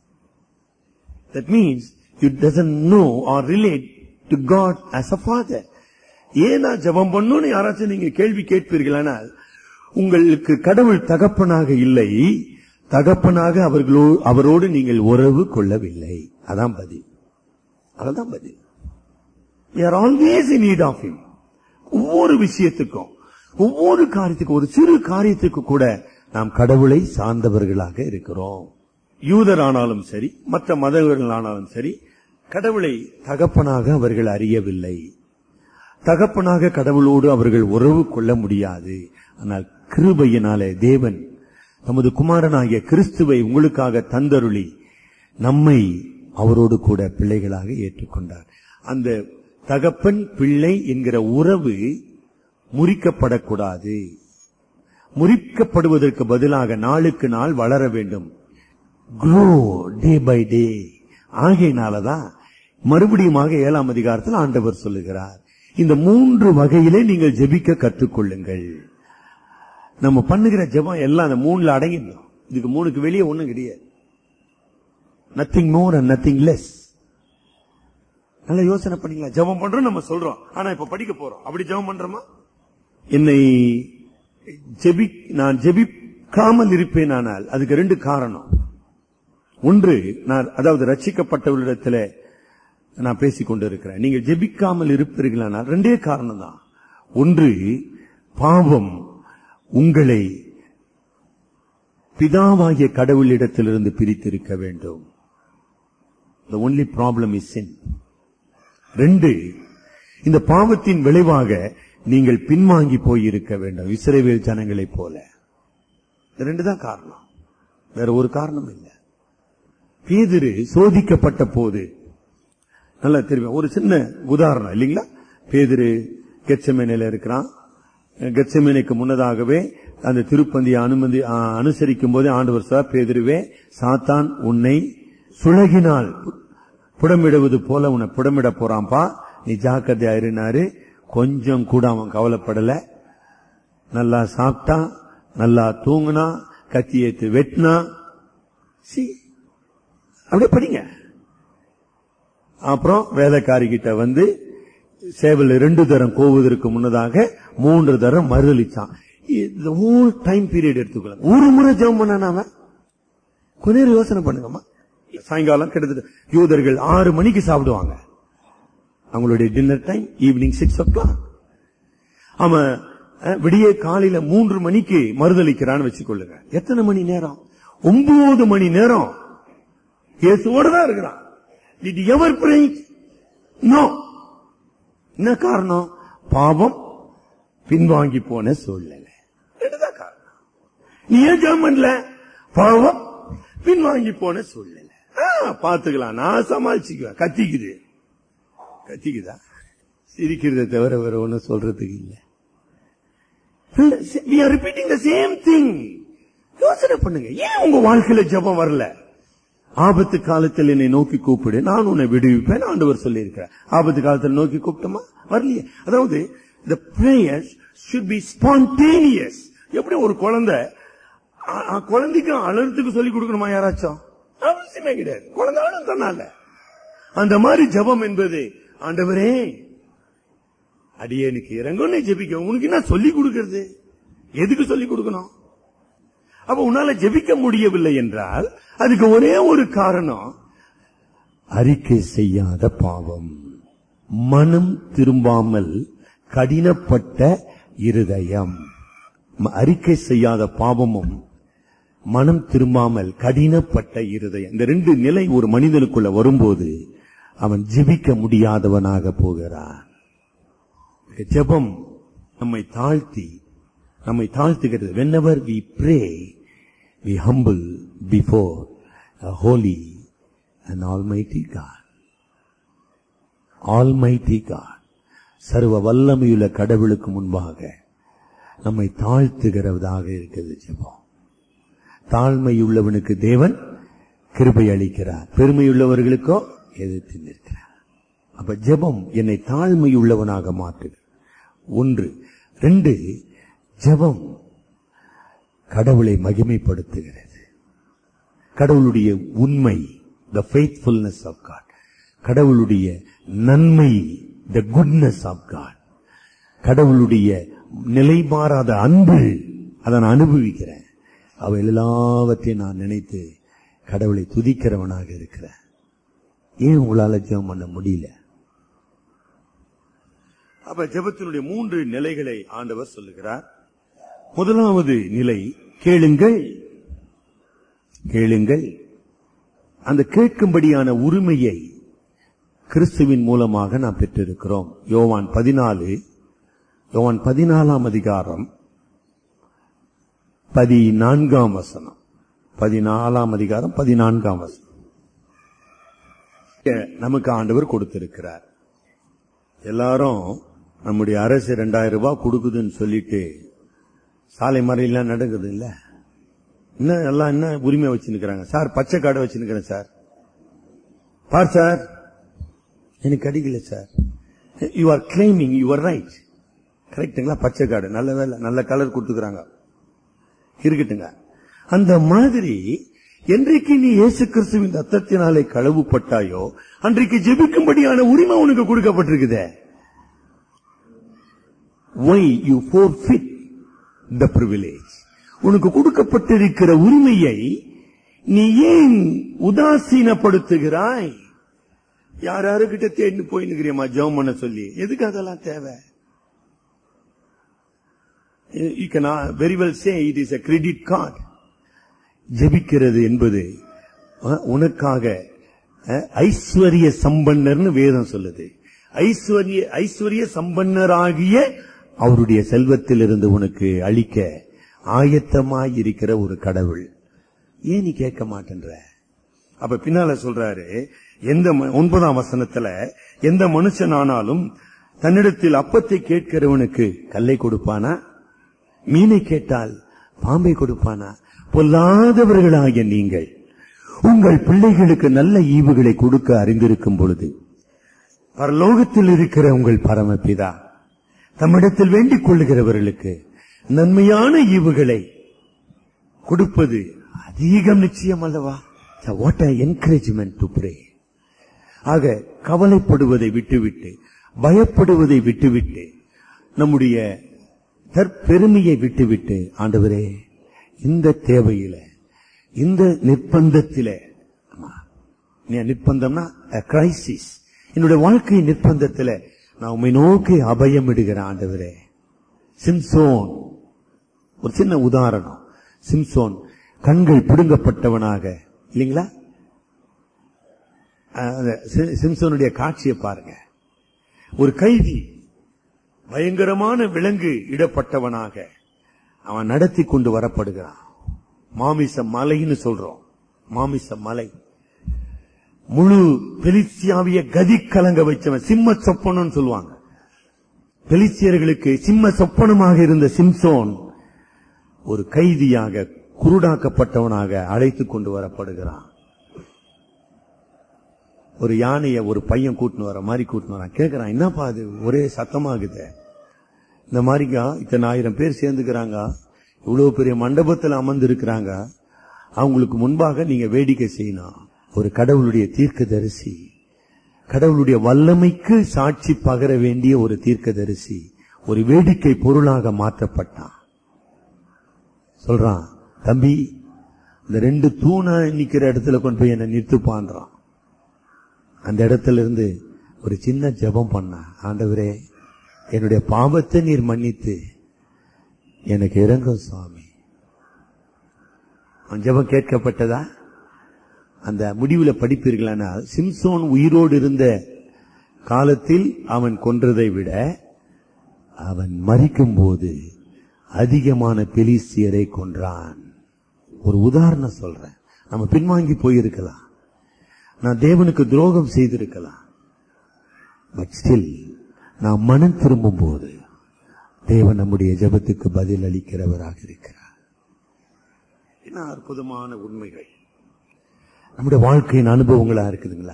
That means you doesn't know or relate to God as a father. ஏன் நான் ஜெபம் பண்ணுன்னு யாராச்சும் நீங்க கேள்வி கேட்பீர்களானால் உங்களுக்கு கடவுள் தகப்பனாக இல்லை, தகப்பனாக அவரோடு நீங்கள் உறவு கொள்ளவில்லை. அதான் பதில். அதான் பதில். We are always in need of him. ஒவ்வொரு விஷயத்துக்கும், ஒவ்வொரு காரியத்துக்கும், ஒரு சிறு காரியத்துக்கு கூட நாம் கடவுளை சார்ந்தவர்களாக இருக்கிறோம். யூதரானாலும் சரி, மற்ற மதங்களானாலும் சரி, கடவுளை தகப்பனாக அவர்கள் அறியவில்லை. தகப்பனாக கடவுளோடு அவர்கள் உறவு கொள்ள முடியாது. ஆனால் கிருபையினாலே தேவன் தமது குமாரனாகிய கிறிஸ்துவை உங்களுக்காக தந்தருளி நம்மை அவரோடு கூட பிள்ளைகளாக ஏற்றுக்கொண்டார். அந்த தகப்பன் பிள்ளை என்கிற உறவு முறிக்கப்படக்கூடாது. முறிக்கப்படுவதற்கு பதிலாக நாளுக்கு நாள் வளர வேண்டும். grow day by day. ஆகையினாலதான் மறுபடியுமாக 7ஆம் அதிகாரத்தில் ஆண்டவர் சொல்லுகிறார், இந்த 3 வகையிலே நீங்கள் ஜெபிக்க கற்றுக்கொள்ளுங்கள். நம்ம பண்ணுகிற ஜெபம் எல்லாம் அந்த 3ல அடங்கிடும். இதுக்கு 3க்கு வெளியே ஒண்ணும் கிடையாது. nothing more and nothing less. நல்ல யோசனை பண்ணிக்கலாம். ஜெபம் பண்றோம் நம்ம சொல்றோம், ஆனா இப்ப படிக்க போறோம். அப்படி ஜெபம் பண்றோமா? என்னை நான் ஜெபிக்காமல் இருப்பேன். ஆனால் அதுக்கு 2 காரணம். ஒன்று, நான் அதாவது ரட்சிக்கப்பட்டவர்களிடத்தில் நான் பேசிக் கொண்டிருக்கிறேன். நீங்கள் ஜெபிக்காமல் இருப்பீர்களானால் 2 காரணம் தான். ஒன்று, பாவம் உங்களை பிதாவாகிய கடவுளிடத்திலிருந்து பிரித்திருக்க வேண்டும். The only problem is sin. 2, இந்த பாவத்தின் விளைவாக நீங்கள் பின்வாங்கி போயிருக்க வேண்டும், இஸ்ரவேல் ஜனங்களைப் போல. 2 தான் காரணம், வேற ஒரு காரணம் இல்லை. பேதுரு சோதிக்கப்பட்ட போது, நல்லா தெரியும், ஒரு சின்ன உதாரணம் இல்லைங்களா? பேதுரு கெத்செமனேல இருக்கிறான். கெத்செமனேக்கு முன்னதாகவே அந்த திருப்பந்தியை அனுசரிக்கும் போது ஆண்டவர் சொல்றார், பேதுருவே, சாத்தான் உன்னை சுழகினால் புடமிடுவது போல உன்னை புடமிட போறான்பா, நீ ஜாக்கிரதையா இருந்தாரு. கொஞ்சம் கூட அவன் கவலைப்படல. நல்லா சாப்பிட்டா, நல்லா தூங்கினா, கத்தி ஏத்து வெட்டினா. அப்படியே படிங்க. அப்புறம் வேலைக்காரி கிட்ட வந்து சேவல் 2 தரம் கோவதற்கு முன்னதாக 3 தரம் மறுதளிச்சான். டைம் பீரியட் எடுத்துக்கொள்ள ஒரு முறை ஜெபம் பண்ணாம கொஞ்ச நேரம் யோசனை பண்ணுங்கம்மா. சாயங்காலம் கிட்டத்தட்ட யூதர்கள் 6 மணிக்கு சாப்பிடுவாங்க. அவங்களுடைய டின்னர் டைம் ஈவினிங் 6 o'clock. அவன் விடிய காலையில 3 மணிக்கு மறுதளிக்கிறான்னு வச்சுக்கொள்ளுங்க. எத்தனை மணி நேரம்? 9 மணி நேரம் இயேசுவோட தான் இருக்கிறான். Did you ever pray? No. என்ன காரணம்? பாவம், பின்வாங்கி போன சூழ்நிலை. இதுதான் காரணம். நீ ஏன் ஜெபம் பண்ணல? பாவம், பின்வாங்கி போன சூழ்நிலை. பாத்துக்கலாம், நான் சமாளிச்சுக்குவேன். கத்திக்குதா? சிரிக்கிறத தவிர வேற ஒன்னும் சொல்றதுக்கு இல்லை. We are repeating the same thing. யோசனை பண்ணுங்க, ஏன் உங்க வாழ்க்கையில ஜெபம் வரல? ஆபத்து காலத்தில் என்னை நோக்கி கூப்பிடு, நான் உன்னை விடுவிப்பேன் ஆண்டவர் சொல்லி இருக்கிறார். ஆபத்து காலத்தில் நோக்கி கூப்பிட்டோமா? வரலையே. அதாவது the prayers should be spontaneous. எப்படி ஒரு குழந்தைக்கு அழறதுக்கு சொல்லி கொடுக்கணுமா யாராச்சும்? அவசியமே கிடையாது. குழந்தை அழும் தன்னால. அந்த மாதிரி ஜெபம் என்பது, ஆண்டவரே அடியேனுக்கு இறங்குன்னு ஜெபிக்க உனக்கு என்ன சொல்லி கொடுக்கிறது? எதுக்கு சொல்லி கொடுக்கணும்? அப்ப உன்னால ஜெபிக்க முடியவில்லை என்றால் அதுக்கு ஒரே ஒரு காரணம், அறிக்கை செய்யாத பாவம், மனம் திரும்பாமல் கடினப்பட்ட இருதயம். அறிக்கை செய்யாத பாவமும் மனம் திரும்பாமல் கடினப்பட்ட இருதயம், இந்த ரெண்டு நிலை ஒரு மனிதனுக்குள்ள வரும்போது அவன் ஜெபிக்க முடியாதவனாக போகிறான். ஜெபம் நம்மை தாழ்த்துகிறது. whenever we pray we humble before a holy and almighty God. சர்வ வல்லமையுள்ள கடவுளுக்கு முன்பாக நம்மை தாழ்த்துகிறதாக இருக்கிறது ஜெபம். தாழ்மையுள்ளவனுக்கு தேவன் கிருபை அளிக்கிறார், பெருமையுள்ளவர்களுக்கோ எதிர்த்து நிற்கிறார். அப்ப ஜெபம் என்னை தாழ்மையுள்ளவனாக மாற்றுகிறது. 1. 2, ஜெபம் கடவுளை மகிமைப்படுத்துகிறது. கடவுளுடைய உண்மை, the faithfulness of God, கடவுளுடைய நன்மை, the goodness of God, கடவுளுடைய நிலைமாறாத அன்பு, அதை நான் அனுபவிக்கிறேன். அவை எல்லாவற்றையும் நான் நினைத்து கடவுளை துதிக்கிறவனாக இருக்கிறேன். ஏன் உங்களால ஜெபம் பண்ண முடியல? அப்ப ஜெபத்தினுடைய 3 நிலைகளை ஆண்டவர் சொல்லுகிறார். முதலாவது நிலை, கேளுங்கள். அந்த கேட்கும்படியான உரிமையை கிறிஸ்துவின் மூலமாக நாம் பெற்றிருக்கிறோம். யோவான் 14ஆம் அதிகாரம் 14ஆம் வசனம். 14ஆம் அதிகாரம் 14ஆம் வசனம் நமக்கு ஆண்டவர் கொடுத்திருக்கிறார். எல்லாரும் நம்முடைய அரசு 2000 ரூபாய் கொடுக்குதுன்னு சொல்லிட்டு சாலை மறையெல்லாம் நடக்குது இல்ல, இன்னும் எல்லாம் என்ன உரிமை வச்சுருக்கிறாங்க? சார் பச்சை காடை வச்சுருக்கிறேன் சார், பார் சார் எனக்கு அடிக்கல sir. You are claiming your right. கரெக்டுங்களா? பச்சை காடு நல்ல வேலை, நல்ல கலர் கொடுத்துக்கிறாங்க, இருக்கட்டுங்க. அந்த மாதிரி என்றைக்கு நீ இயேசு கிறிஸ்துவின் ரத்தத்தினாலே கழுவப்பட்டாயோ அன்றைக்கு ஜெபிக்கும்படியான உரிமை உனக்கு கொடுக்கப்பட்டிருக்குதே. Why you forfeit the privilege? உனக்கு கொடுக்கப்பட்டிருக்கிற உரிமையை நீ ஏன் உதாசீனப்படுத்துகிறாய்? யாருக்கிட்ட தேடி போயின்னுக்கிறியம்மா ஜெபம் பண்ண சொல்லி? எதுக்கு அதெல்லாம் தேவை? You can very well say it is a credit card. ஜெபிக்கிறது என்பது உனக்காக ஐஸ்வர்ய சம்பன்னர்னு வேதம் சொல்லுது. ஐஸ்வர்ய சம்பன்னராகிய அவருடைய செல்வத்திலிருந்து உனக்கு அளிக்க ஆயத்தமாய் இருக்கிற ஒரு கடவுள். ஏன் நீ கேட்க மாட்டேன்ற? அப்ப பின்னால சொல்றாரு, 9ஆம் வசனத்துல, எந்த மனுஷனானாலும் தன்னிடத்தில் அப்பத்தை கேட்கிறவனுக்கு கல்லை கொடுப்பானா? மீனை கேட்டால் பாம்பை கொடுப்பானா? பொல்லாதவர்களாகிய நீங்கள் உங்கள் பிள்ளைகளுக்கு நல்ல ஈவுகளை கொடுக்க அறிந்திருக்கும் பொழுது பரலோகத்தில் இருக்கிற உங்கள் பரமபிதா தம்மிடத்தில் வேண்டிக் கொள்ளுகிறவர்களுக்கு நன்மையான ஈவுகளை கொடுப்பது அதிகம் நிச்சயம் அல்லவா? What an encouragement to pray. ஆக கவலைப்படுவதை விட்டுவிட்டு, பயப்படுவதை விட்டுவிட்டு, நம்முடைய தற்பெருமையை விட்டுவிட்டு, ஆண்டவரே இந்த தேவையில, இந்த நிர்பந்தத்தில, நிர்பந்தம்னா கிரைசிஸ், என்னுடைய வாழ்க்கை நிர்பந்தத்தில் நான் உம்மை நோக்கி அபயம் இடுகிறேன் ஆண்டவரே. சிம்சோன் ஒரு சின்ன உதாரணம். சிம்சோன் கண்கள் பிடுங்கப்பட்டவனாக இல்லைங்களா? சிம்சோனுடைய காட்சியை பாருங்க. ஒரு கைதி பயங்கரமான விலங்கு இடப்பட்டவனாக அவன் நடத்தி கொண்டு வரப்படுகிறான். மாமிச மலைன்னு சொல்றோம். மாமிச மலை முழு பெலிஸ்தியாவிய கதி கலங்க வச்சவன், சிம்ம சொப்பனு சொல்லுவாங்க. பெலிஸ்தியர்களுக்கு சிம்ம சொப்பனமாக இருந்த சிம்சோன் ஒரு கைதியாக, குருடாக்கப்பட்டவனாக அழைத்துக் கொண்டு வரப்படுகிறான். ஒரு யானைய ஒரு பையன் கூட்டின்னு வர மாதிரி கூட்டின்னு வரான். கேட்கிறான், என்னப்பா அது ஒரே சத்தமாகுது, இந்த மாதிரிக்கா இத்தனை 1000 பேர் சேர்ந்துக்கிறாங்க, இவ்வளவு பெரிய மண்டபத்தில் அமர்ந்து இருக்கிறாங்க, அவங்களுக்கு முன்பாக நீங்க வேடிக்கை செய்யணும். ஒரு கடவுளுடைய தீர்க்கதரிசி, கடவுளுடைய வல்லமைக்கு சாட்சி பகர வேண்டிய ஒரு தீர்க்கதரிசி ஒரு வேடிக்கை பொருளாக மாற்றப்பட்டான். சொல்றான், தம்பி இந்த 2 தூணா நிக்கிற இடத்துல கொண்டு போய் என்ன நிறுத்துப்பான்றான். அந்த இடத்துல இருந்து ஒரு சின்ன ஜெபம் பண்ண, ஆண்டவரே என்னுடைய பாவத்தை நீர் மன்னித்து எனக்கு இறங்கும் சுவாமி. அவன் ஜெபம் கேட்கப்பட்டதா? அந்த முடிவுல படிப்பீர்களானா, சிம்சோன் உயிரோடு இருந்த காலத்தில் அவன் கொன்றதை விட அவன் மரிக்கும் போது அதிகமான பெலிஸ்தியரை கொன்றான். ஒரு உதாரணம் சொல்றேன். நம்ம பின்வாங்கி போயிருக்கலாம், நான் தேவனுக்கு துரோகம் செய்திருக்கலாம், பட் ஸ்டில் நாம் மனம் திரும்பும் போது தேவன் நம்முடைய ஜெபத்துக்கு பதில் அளிக்கிறவராக இருக்கிறார். என்ன அற்புதமான உண்மைகள் நம்முடைய வாழ்க்கையின் அனுபவங்களா இருக்குதுங்களா?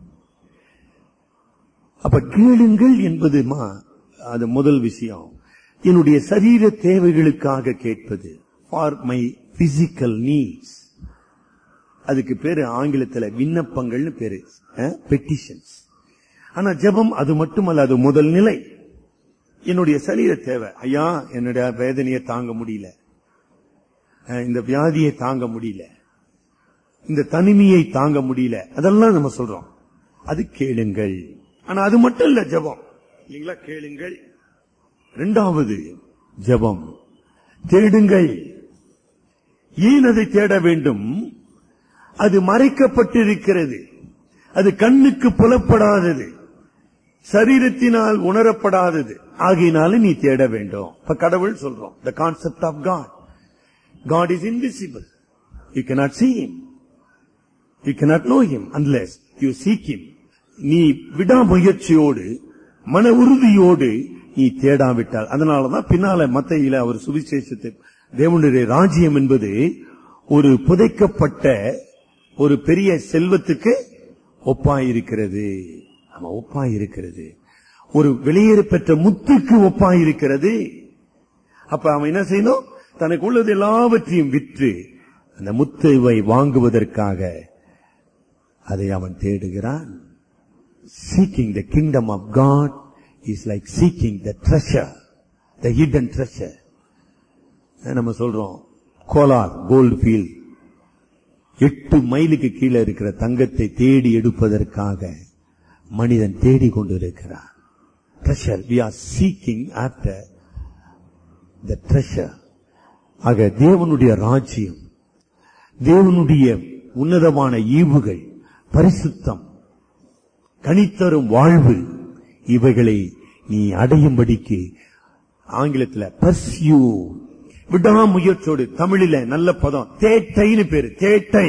அப்ப கேளுங்கள் என்பது அது முதல் விஷயம். என்னுடைய சரீர தேவைகளுக்காக கேட்பது, ஃபார் மை பிசிக்கல் நீட்ஸ். அதுக்கு பேரு ஆங்கிலத்தில் விண்ணப்பங்கள்னு பேரு, பெட்டிஷன்ஸ். ஆனா ஜெபம் அது மட்டுமல்ல, அது முதல் நிலை. என்னுடைய சரீர தேவை, ஐயா என்னுடைய வேதனையை தாங்க முடியல, இந்த வியாதியை தாங்க முடியல, இந்த தனிமையை தாங்க முடியல, அதெல்லாம் நம்ம சொல்றோம். அது கேளுங்கள். ஆனா அது மட்டும் இல்ல ஜெபம், இல்லைங்களா? கேளுங்கள். 2வது ஜெபம் தேடுங்கள். ஏன் அதை தேட வேண்டும்? அது மறைக்கப்பட்டிருக்கிறது, அது கண்ணுக்கு புலப்படாதது, சரீரத்தினால் உணரப்படாதது, ஆகையினால நீ தேட வேண்டும். இப்ப கடவுள் சொல்றோம், the concept of God. God is invisible. You cannot see him. You cannot know him unless you seek him. நீ விடாமுயற்சியோடு மன உறுதியோடு நீ தேடாவிட்டால். அதனாலதான் பின்னால மத்தேயுல அவர் சுவிசேஷத்தை, தேவனுடைய ராஜ்யம் என்பது ஒரு புதைக்கப்பட்ட ஒரு பெரிய செல்வத்துக்கு ஒப்பாயிருக்கிறது. ஒப்பாயிருக்கிறது, ஒரு வெளியேற பெற்ற முத்துக்கு ஒப்பாயிருக்கிறது. அப்ப அவன் என்ன செய்யணும்? தனக்கு உள்ளது எல்லாவற்றையும் விற்று அந்த முத்தை வாங்குவதற்காக அதை அவன் தேடுகிறான். Seeking the kingdom of God is like seeking the treasure, the hidden treasure. நம்ம சொல்றோம், கோலார் கோல்ட் ஃபீல்ட், 8 மைலுக்கு கீழே இருக்கிற தங்கத்தை தேடி எடுப்பதற்காக மனிதன் தேடிக் கொண்டிருக்கிறான். treasure, we are seeking after the treasure. ஆக தேவனுடைய ராஜ்யம், தேவனுடைய உன்னதமான ஈவுகள், பரிசுத்தம், கனித்தரும் வாழ்வு, இவைகளை நீ அடையும்படிக்கு ஆங்கிலத்தில் பர்சியூ, விடாமுயற்சியோடு, தமிழில நல்ல பதம் தேட்டைன்னு பேரு, தேட்டை,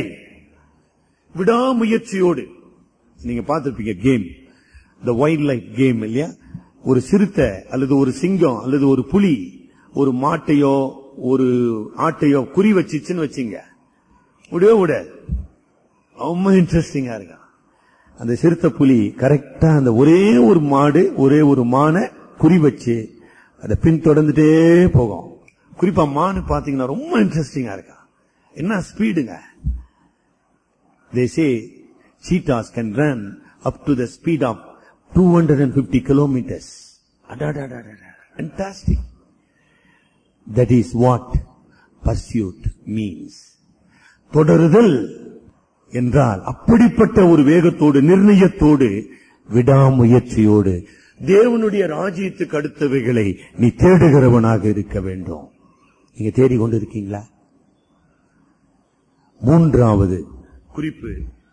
விடாமுயற்சியோடு. நீங்க பார்த்திருப்பீங்க game, the wild life game இல்லையா? ஒரு சிறுத்தை அல்லது ஒரு சிங்கம் அல்லது ஒரு புலி ஒரு மாட்டையோ ஒரு ஆட்டையோ குறி வச்சிச்சுன்னு வச்சுங்க, விடவே விடாது. ரொம்ப இன்ட்ரெஸ்டிங்கா இருக்கா. அந்த சிறுத்தை புலி கரெக்டா அந்த ஒரே ஒரு மாடு ஒரே ஒரு மானை குறி வச்சு அதை பின்தொடர்ந்துட்டே போகும். குறிப்பா மானு பாத்தீங்கன்னா ரொம்ப இன்ட்ரெஸ்டிங்கா இருக்கா. என்ன ஸ்பீடுங்க! They say cheetahs can run up to the speed of 250 kilometers. Fantastic. That is what pursuit means. தொடருதல் என்றால் அப்படிப்பட்ட ஒரு வேகத்தோடு, நிர்ணயத்தோடு, விடாமுயற்சியோடு தேவனுடைய ராஜ்யத்துக்கு அடுத்தவைகளை நீ தேடுகிறவனாக இருக்க வேண்டும். நீங்க தேடிக்கொண்டு இருக்கீங்களா? 3வது குறிப்பு,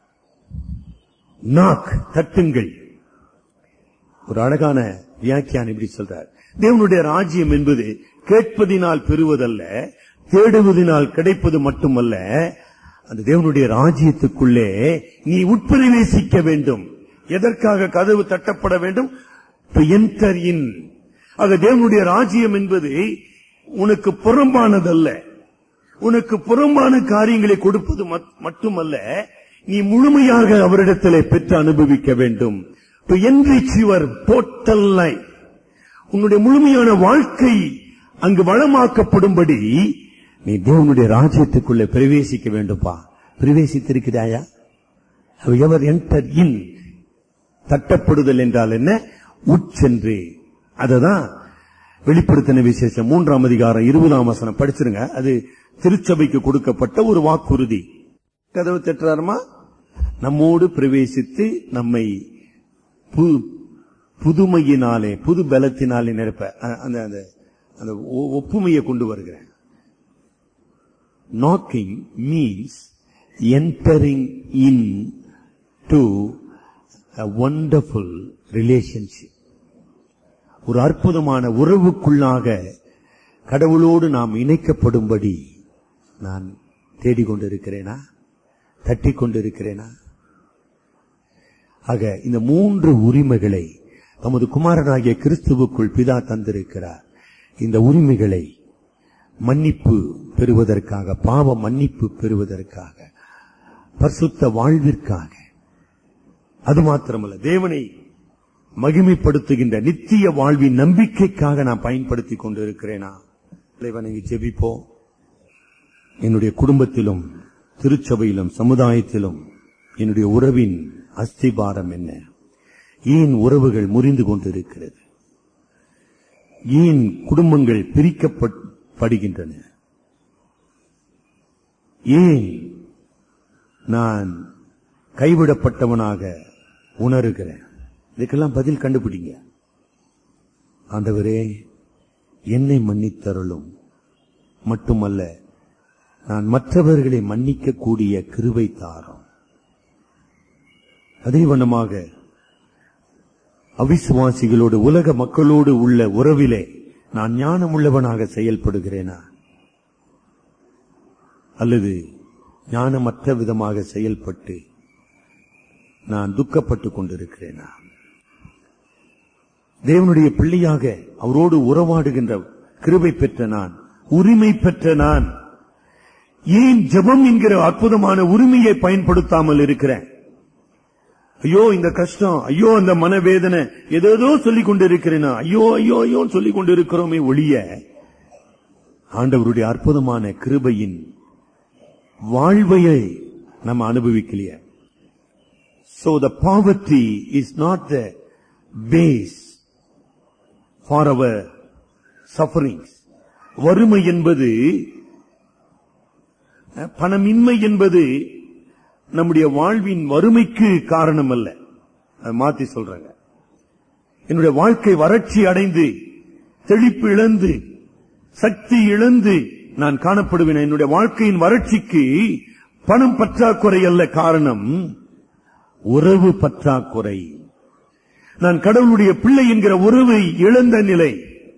நாக், தட்டுங்கள். ஒரு அழகான வியாக்கியானம் இப்படி சொல்றார், தேவனுடைய ராஜ்யம் என்பது கேட்பதினால் பெறுவதல்ல, தேடுவதனால் கிடைப்பது மட்டுமல்ல. அந்த தேவனுடைய ராஜ்யத்துக்குள்ளே நீ உட்பிரவேசிக்க வேண்டும். எதற்காக கதவு தட்டப்பட வேண்டும்? To enter in. ஆக தேவனுடைய ராஜ்யம் என்பது உனக்கு புறம்பானதல்ல. உனக்கு புறம்பான காரியங்களை கொடுப்பது மட்டுமல்ல, நீ முழுமையாக அவரிடத்திலே பெற்று அனுபவிக்க வேண்டும். To enrich your total life, உன்னுடைய முழுமையான வாழ்க்கை அங்கு வளமாக்கப்படும்படி நீ தேவனுடைய ராஜ்யத்துக்குள்ளே பிரவேசிக்க வேண்டும்பா. பிரவேசித்திருக்கிறாயா? Have you ever entered in? தட்டப்படுதல் என்றால் என்ன? உட்சென்று. அததான் வெளிப்படுத்தின விசேஷம் 3ஆம் அதிகாரம் 20ஆம் வசனம் படிச்சிருங்க. அது திருச்சபைக்கு கொடுக்கப்பட்ட ஒரு வாக்குறுதி. கதவு தட்டுறாருமா, நம்மோடு பிரவேசித்து நம்மை புதுமையினாலே புது பலத்தினாலே நிரப்ப அந்த ஒப்புமையை கொண்டு வருகிறேன். Knocking means entering in to a wonderful relationship. ஒரு அற்புதமான உறவுக்குள்ளாக கடவுளோடு நாம் இணைக்கப்படும்படி நான் தேடிக்கொண்டிருக்கிறேனா, தட்டி கொண்டிருக்கிறேனா? ஆக இந்த 3 உரிமைகளை தமது குமாரனாகிய கிறிஸ்துவுக்குள் பிதா தந்திருக்கிறார். இந்த உரிமைகளை மன்னிப்பு பெறுவதற்காக, பாவ மன்னிப்பு பெறுவதற்காக, பரிசுத்த வாழ்விற்காக, அது மாத்திரமல்ல தேவனை மகிமைப்படுத்துகின்ற நித்திய வாழ்வின் நம்பிக்கைக்காக நான் பயன்படுத்திக் கொண்டிருக்கிறேனா? இறைவனை ஜெபிப்போம். என்னுடைய குடும்பத்திலும் திருச்சபையிலும் சமுதாயத்திலும் என்னுடைய உறவின் அஸ்திபாரம் என்ன? ஏன் உறவுகள் முறிந்து கொண்டிருக்கிறது? ஏன் குடும்பங்கள் பிரிக்கப்படுகின்றன? ஏன் நான் கைவிடப்பட்டவனாக உணர்கிறேன்? இதுக்கெல்லாம் பதில் கண்டுபிடிங்க. ஆண்டவரே, என்னை மன்னித்தருளும். மட்டுமல்ல, நான் மற்றவர்களை மன்னிக்க கூடிய கிருபை தாரும். அதே வண்ணமாக அவிசுவாசிகளோடு, உலக மக்களோடு உள்ள உறவிலே நான் ஞானமுள்ளவனாக செயல்படுகிறேனா, அல்லது ஞானமற்ற விதமாக செயல்பட்டு நான் துக்கப்பட்டுக் கொண்டிருக்கிறேனா? தேவனுடைய பிள்ளையாக அவரோடு உறவாடுகின்ற கிருபை பெற்ற நான், உரிமை பெற்ற நான், ஏன் ஜெபம் என்கிற அற்புதமான உரிமையை பயன்படுத்தாமல் இருக்கிறேன்? ஐயோ இந்த கஷ்டம், ஐயோ அந்த மனவேதனை, ஏதோ சொல்லிக் கொண்டிருக்கிறேனா? ஐயோ ஐயோ ஐயோ சொல்லிக் கொண்டிருக்கிறோமே ஒழிய ஆண்டவருடைய அற்புதமான கிருபையின் வாழ்வையை நம்ம அனுபவிக்கலையே. So the poverty is not the base for our sufferings. வறுமை என்பது, பணமின்மை என்பது நம்முடைய வாழ்வின் வறுமைக்கு காரணம் அல்ல. மாத்தி சொல்றாங்க. என்னுடைய வாழ்க்கை வறட்சி அடைந்து, தெளிப்பு இழந்து, சக்தி இழந்து நான் காணப்படுவேன். என்னுடைய வாழ்க்கையின் வறட்சிக்கு பணம் பற்றாக்குறை அல்ல காரணம், உறவு பற்றாக்குறை. நான் கடவுளுடைய பிள்ளை என்கிற உறவை இழந்த நிலை.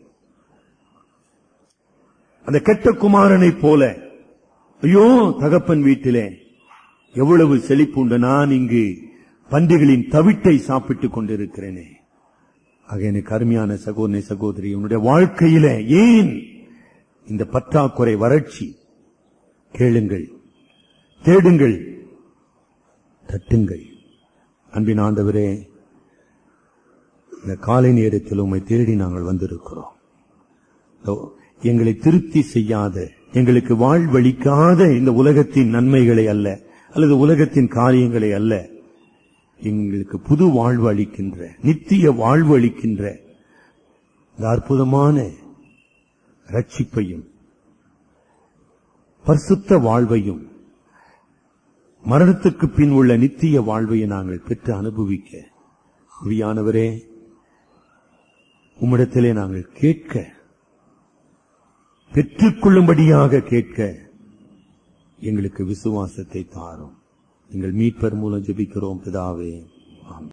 அந்த கெட்ட குமாரனை போல, ஐயோ தகப்பன் வீட்டிலே எவ்வளவு செழிப்புண்டு, நான் இங்கு பன்றிகளின் தவிட்டை சாப்பிட்டுக் கொண்டிருக்கிறேனே. ஆக எனக்கு அருமையான சகோதரி சகோதரி, உன்னுடைய வாழ்க்கையில ஏன் இந்த பற்றாக்குறை, வறட்சி? கேளுங்கள், தேடுங்கள், தட்டுங்கள். அன்பின் ஆண்டவரே, இந்த காலை நேரத்தில் உம்மை தேடி நாங்கள் வந்திருக்கிறோம். எங்களை திருப்தி செய்யாத, எங்களுக்கு வாழ்வளிக்காத இந்த உலகத்தின் நன்மைகளை அல்ல, அல்லது உலகத்தின் காரியங்களை அல்ல, எங்களுக்கு புது வாழ்வு அளிக்கின்ற, நித்திய வாழ்வு அளிக்கின்ற இந்த அற்புதமான ரட்சிப்பையும் பரிசுத்த வாழ்வையும் மரணத்துக்கு பின் உள்ள நித்திய வாழ்வையை நாங்கள் பெற்று அனுபவிக்க, ஆவியானவரே, உம்மிடத்திலே நாங்கள் கேட்க, பெற்றுக்கொள்ளும்படியாக கேட்க எங்களுக்கு விசுவாசத்தை தாரும். எங்கள் மீட்பர் மூலம் ஜெபிக்கிறோம் பிதாவே. ஆமென்.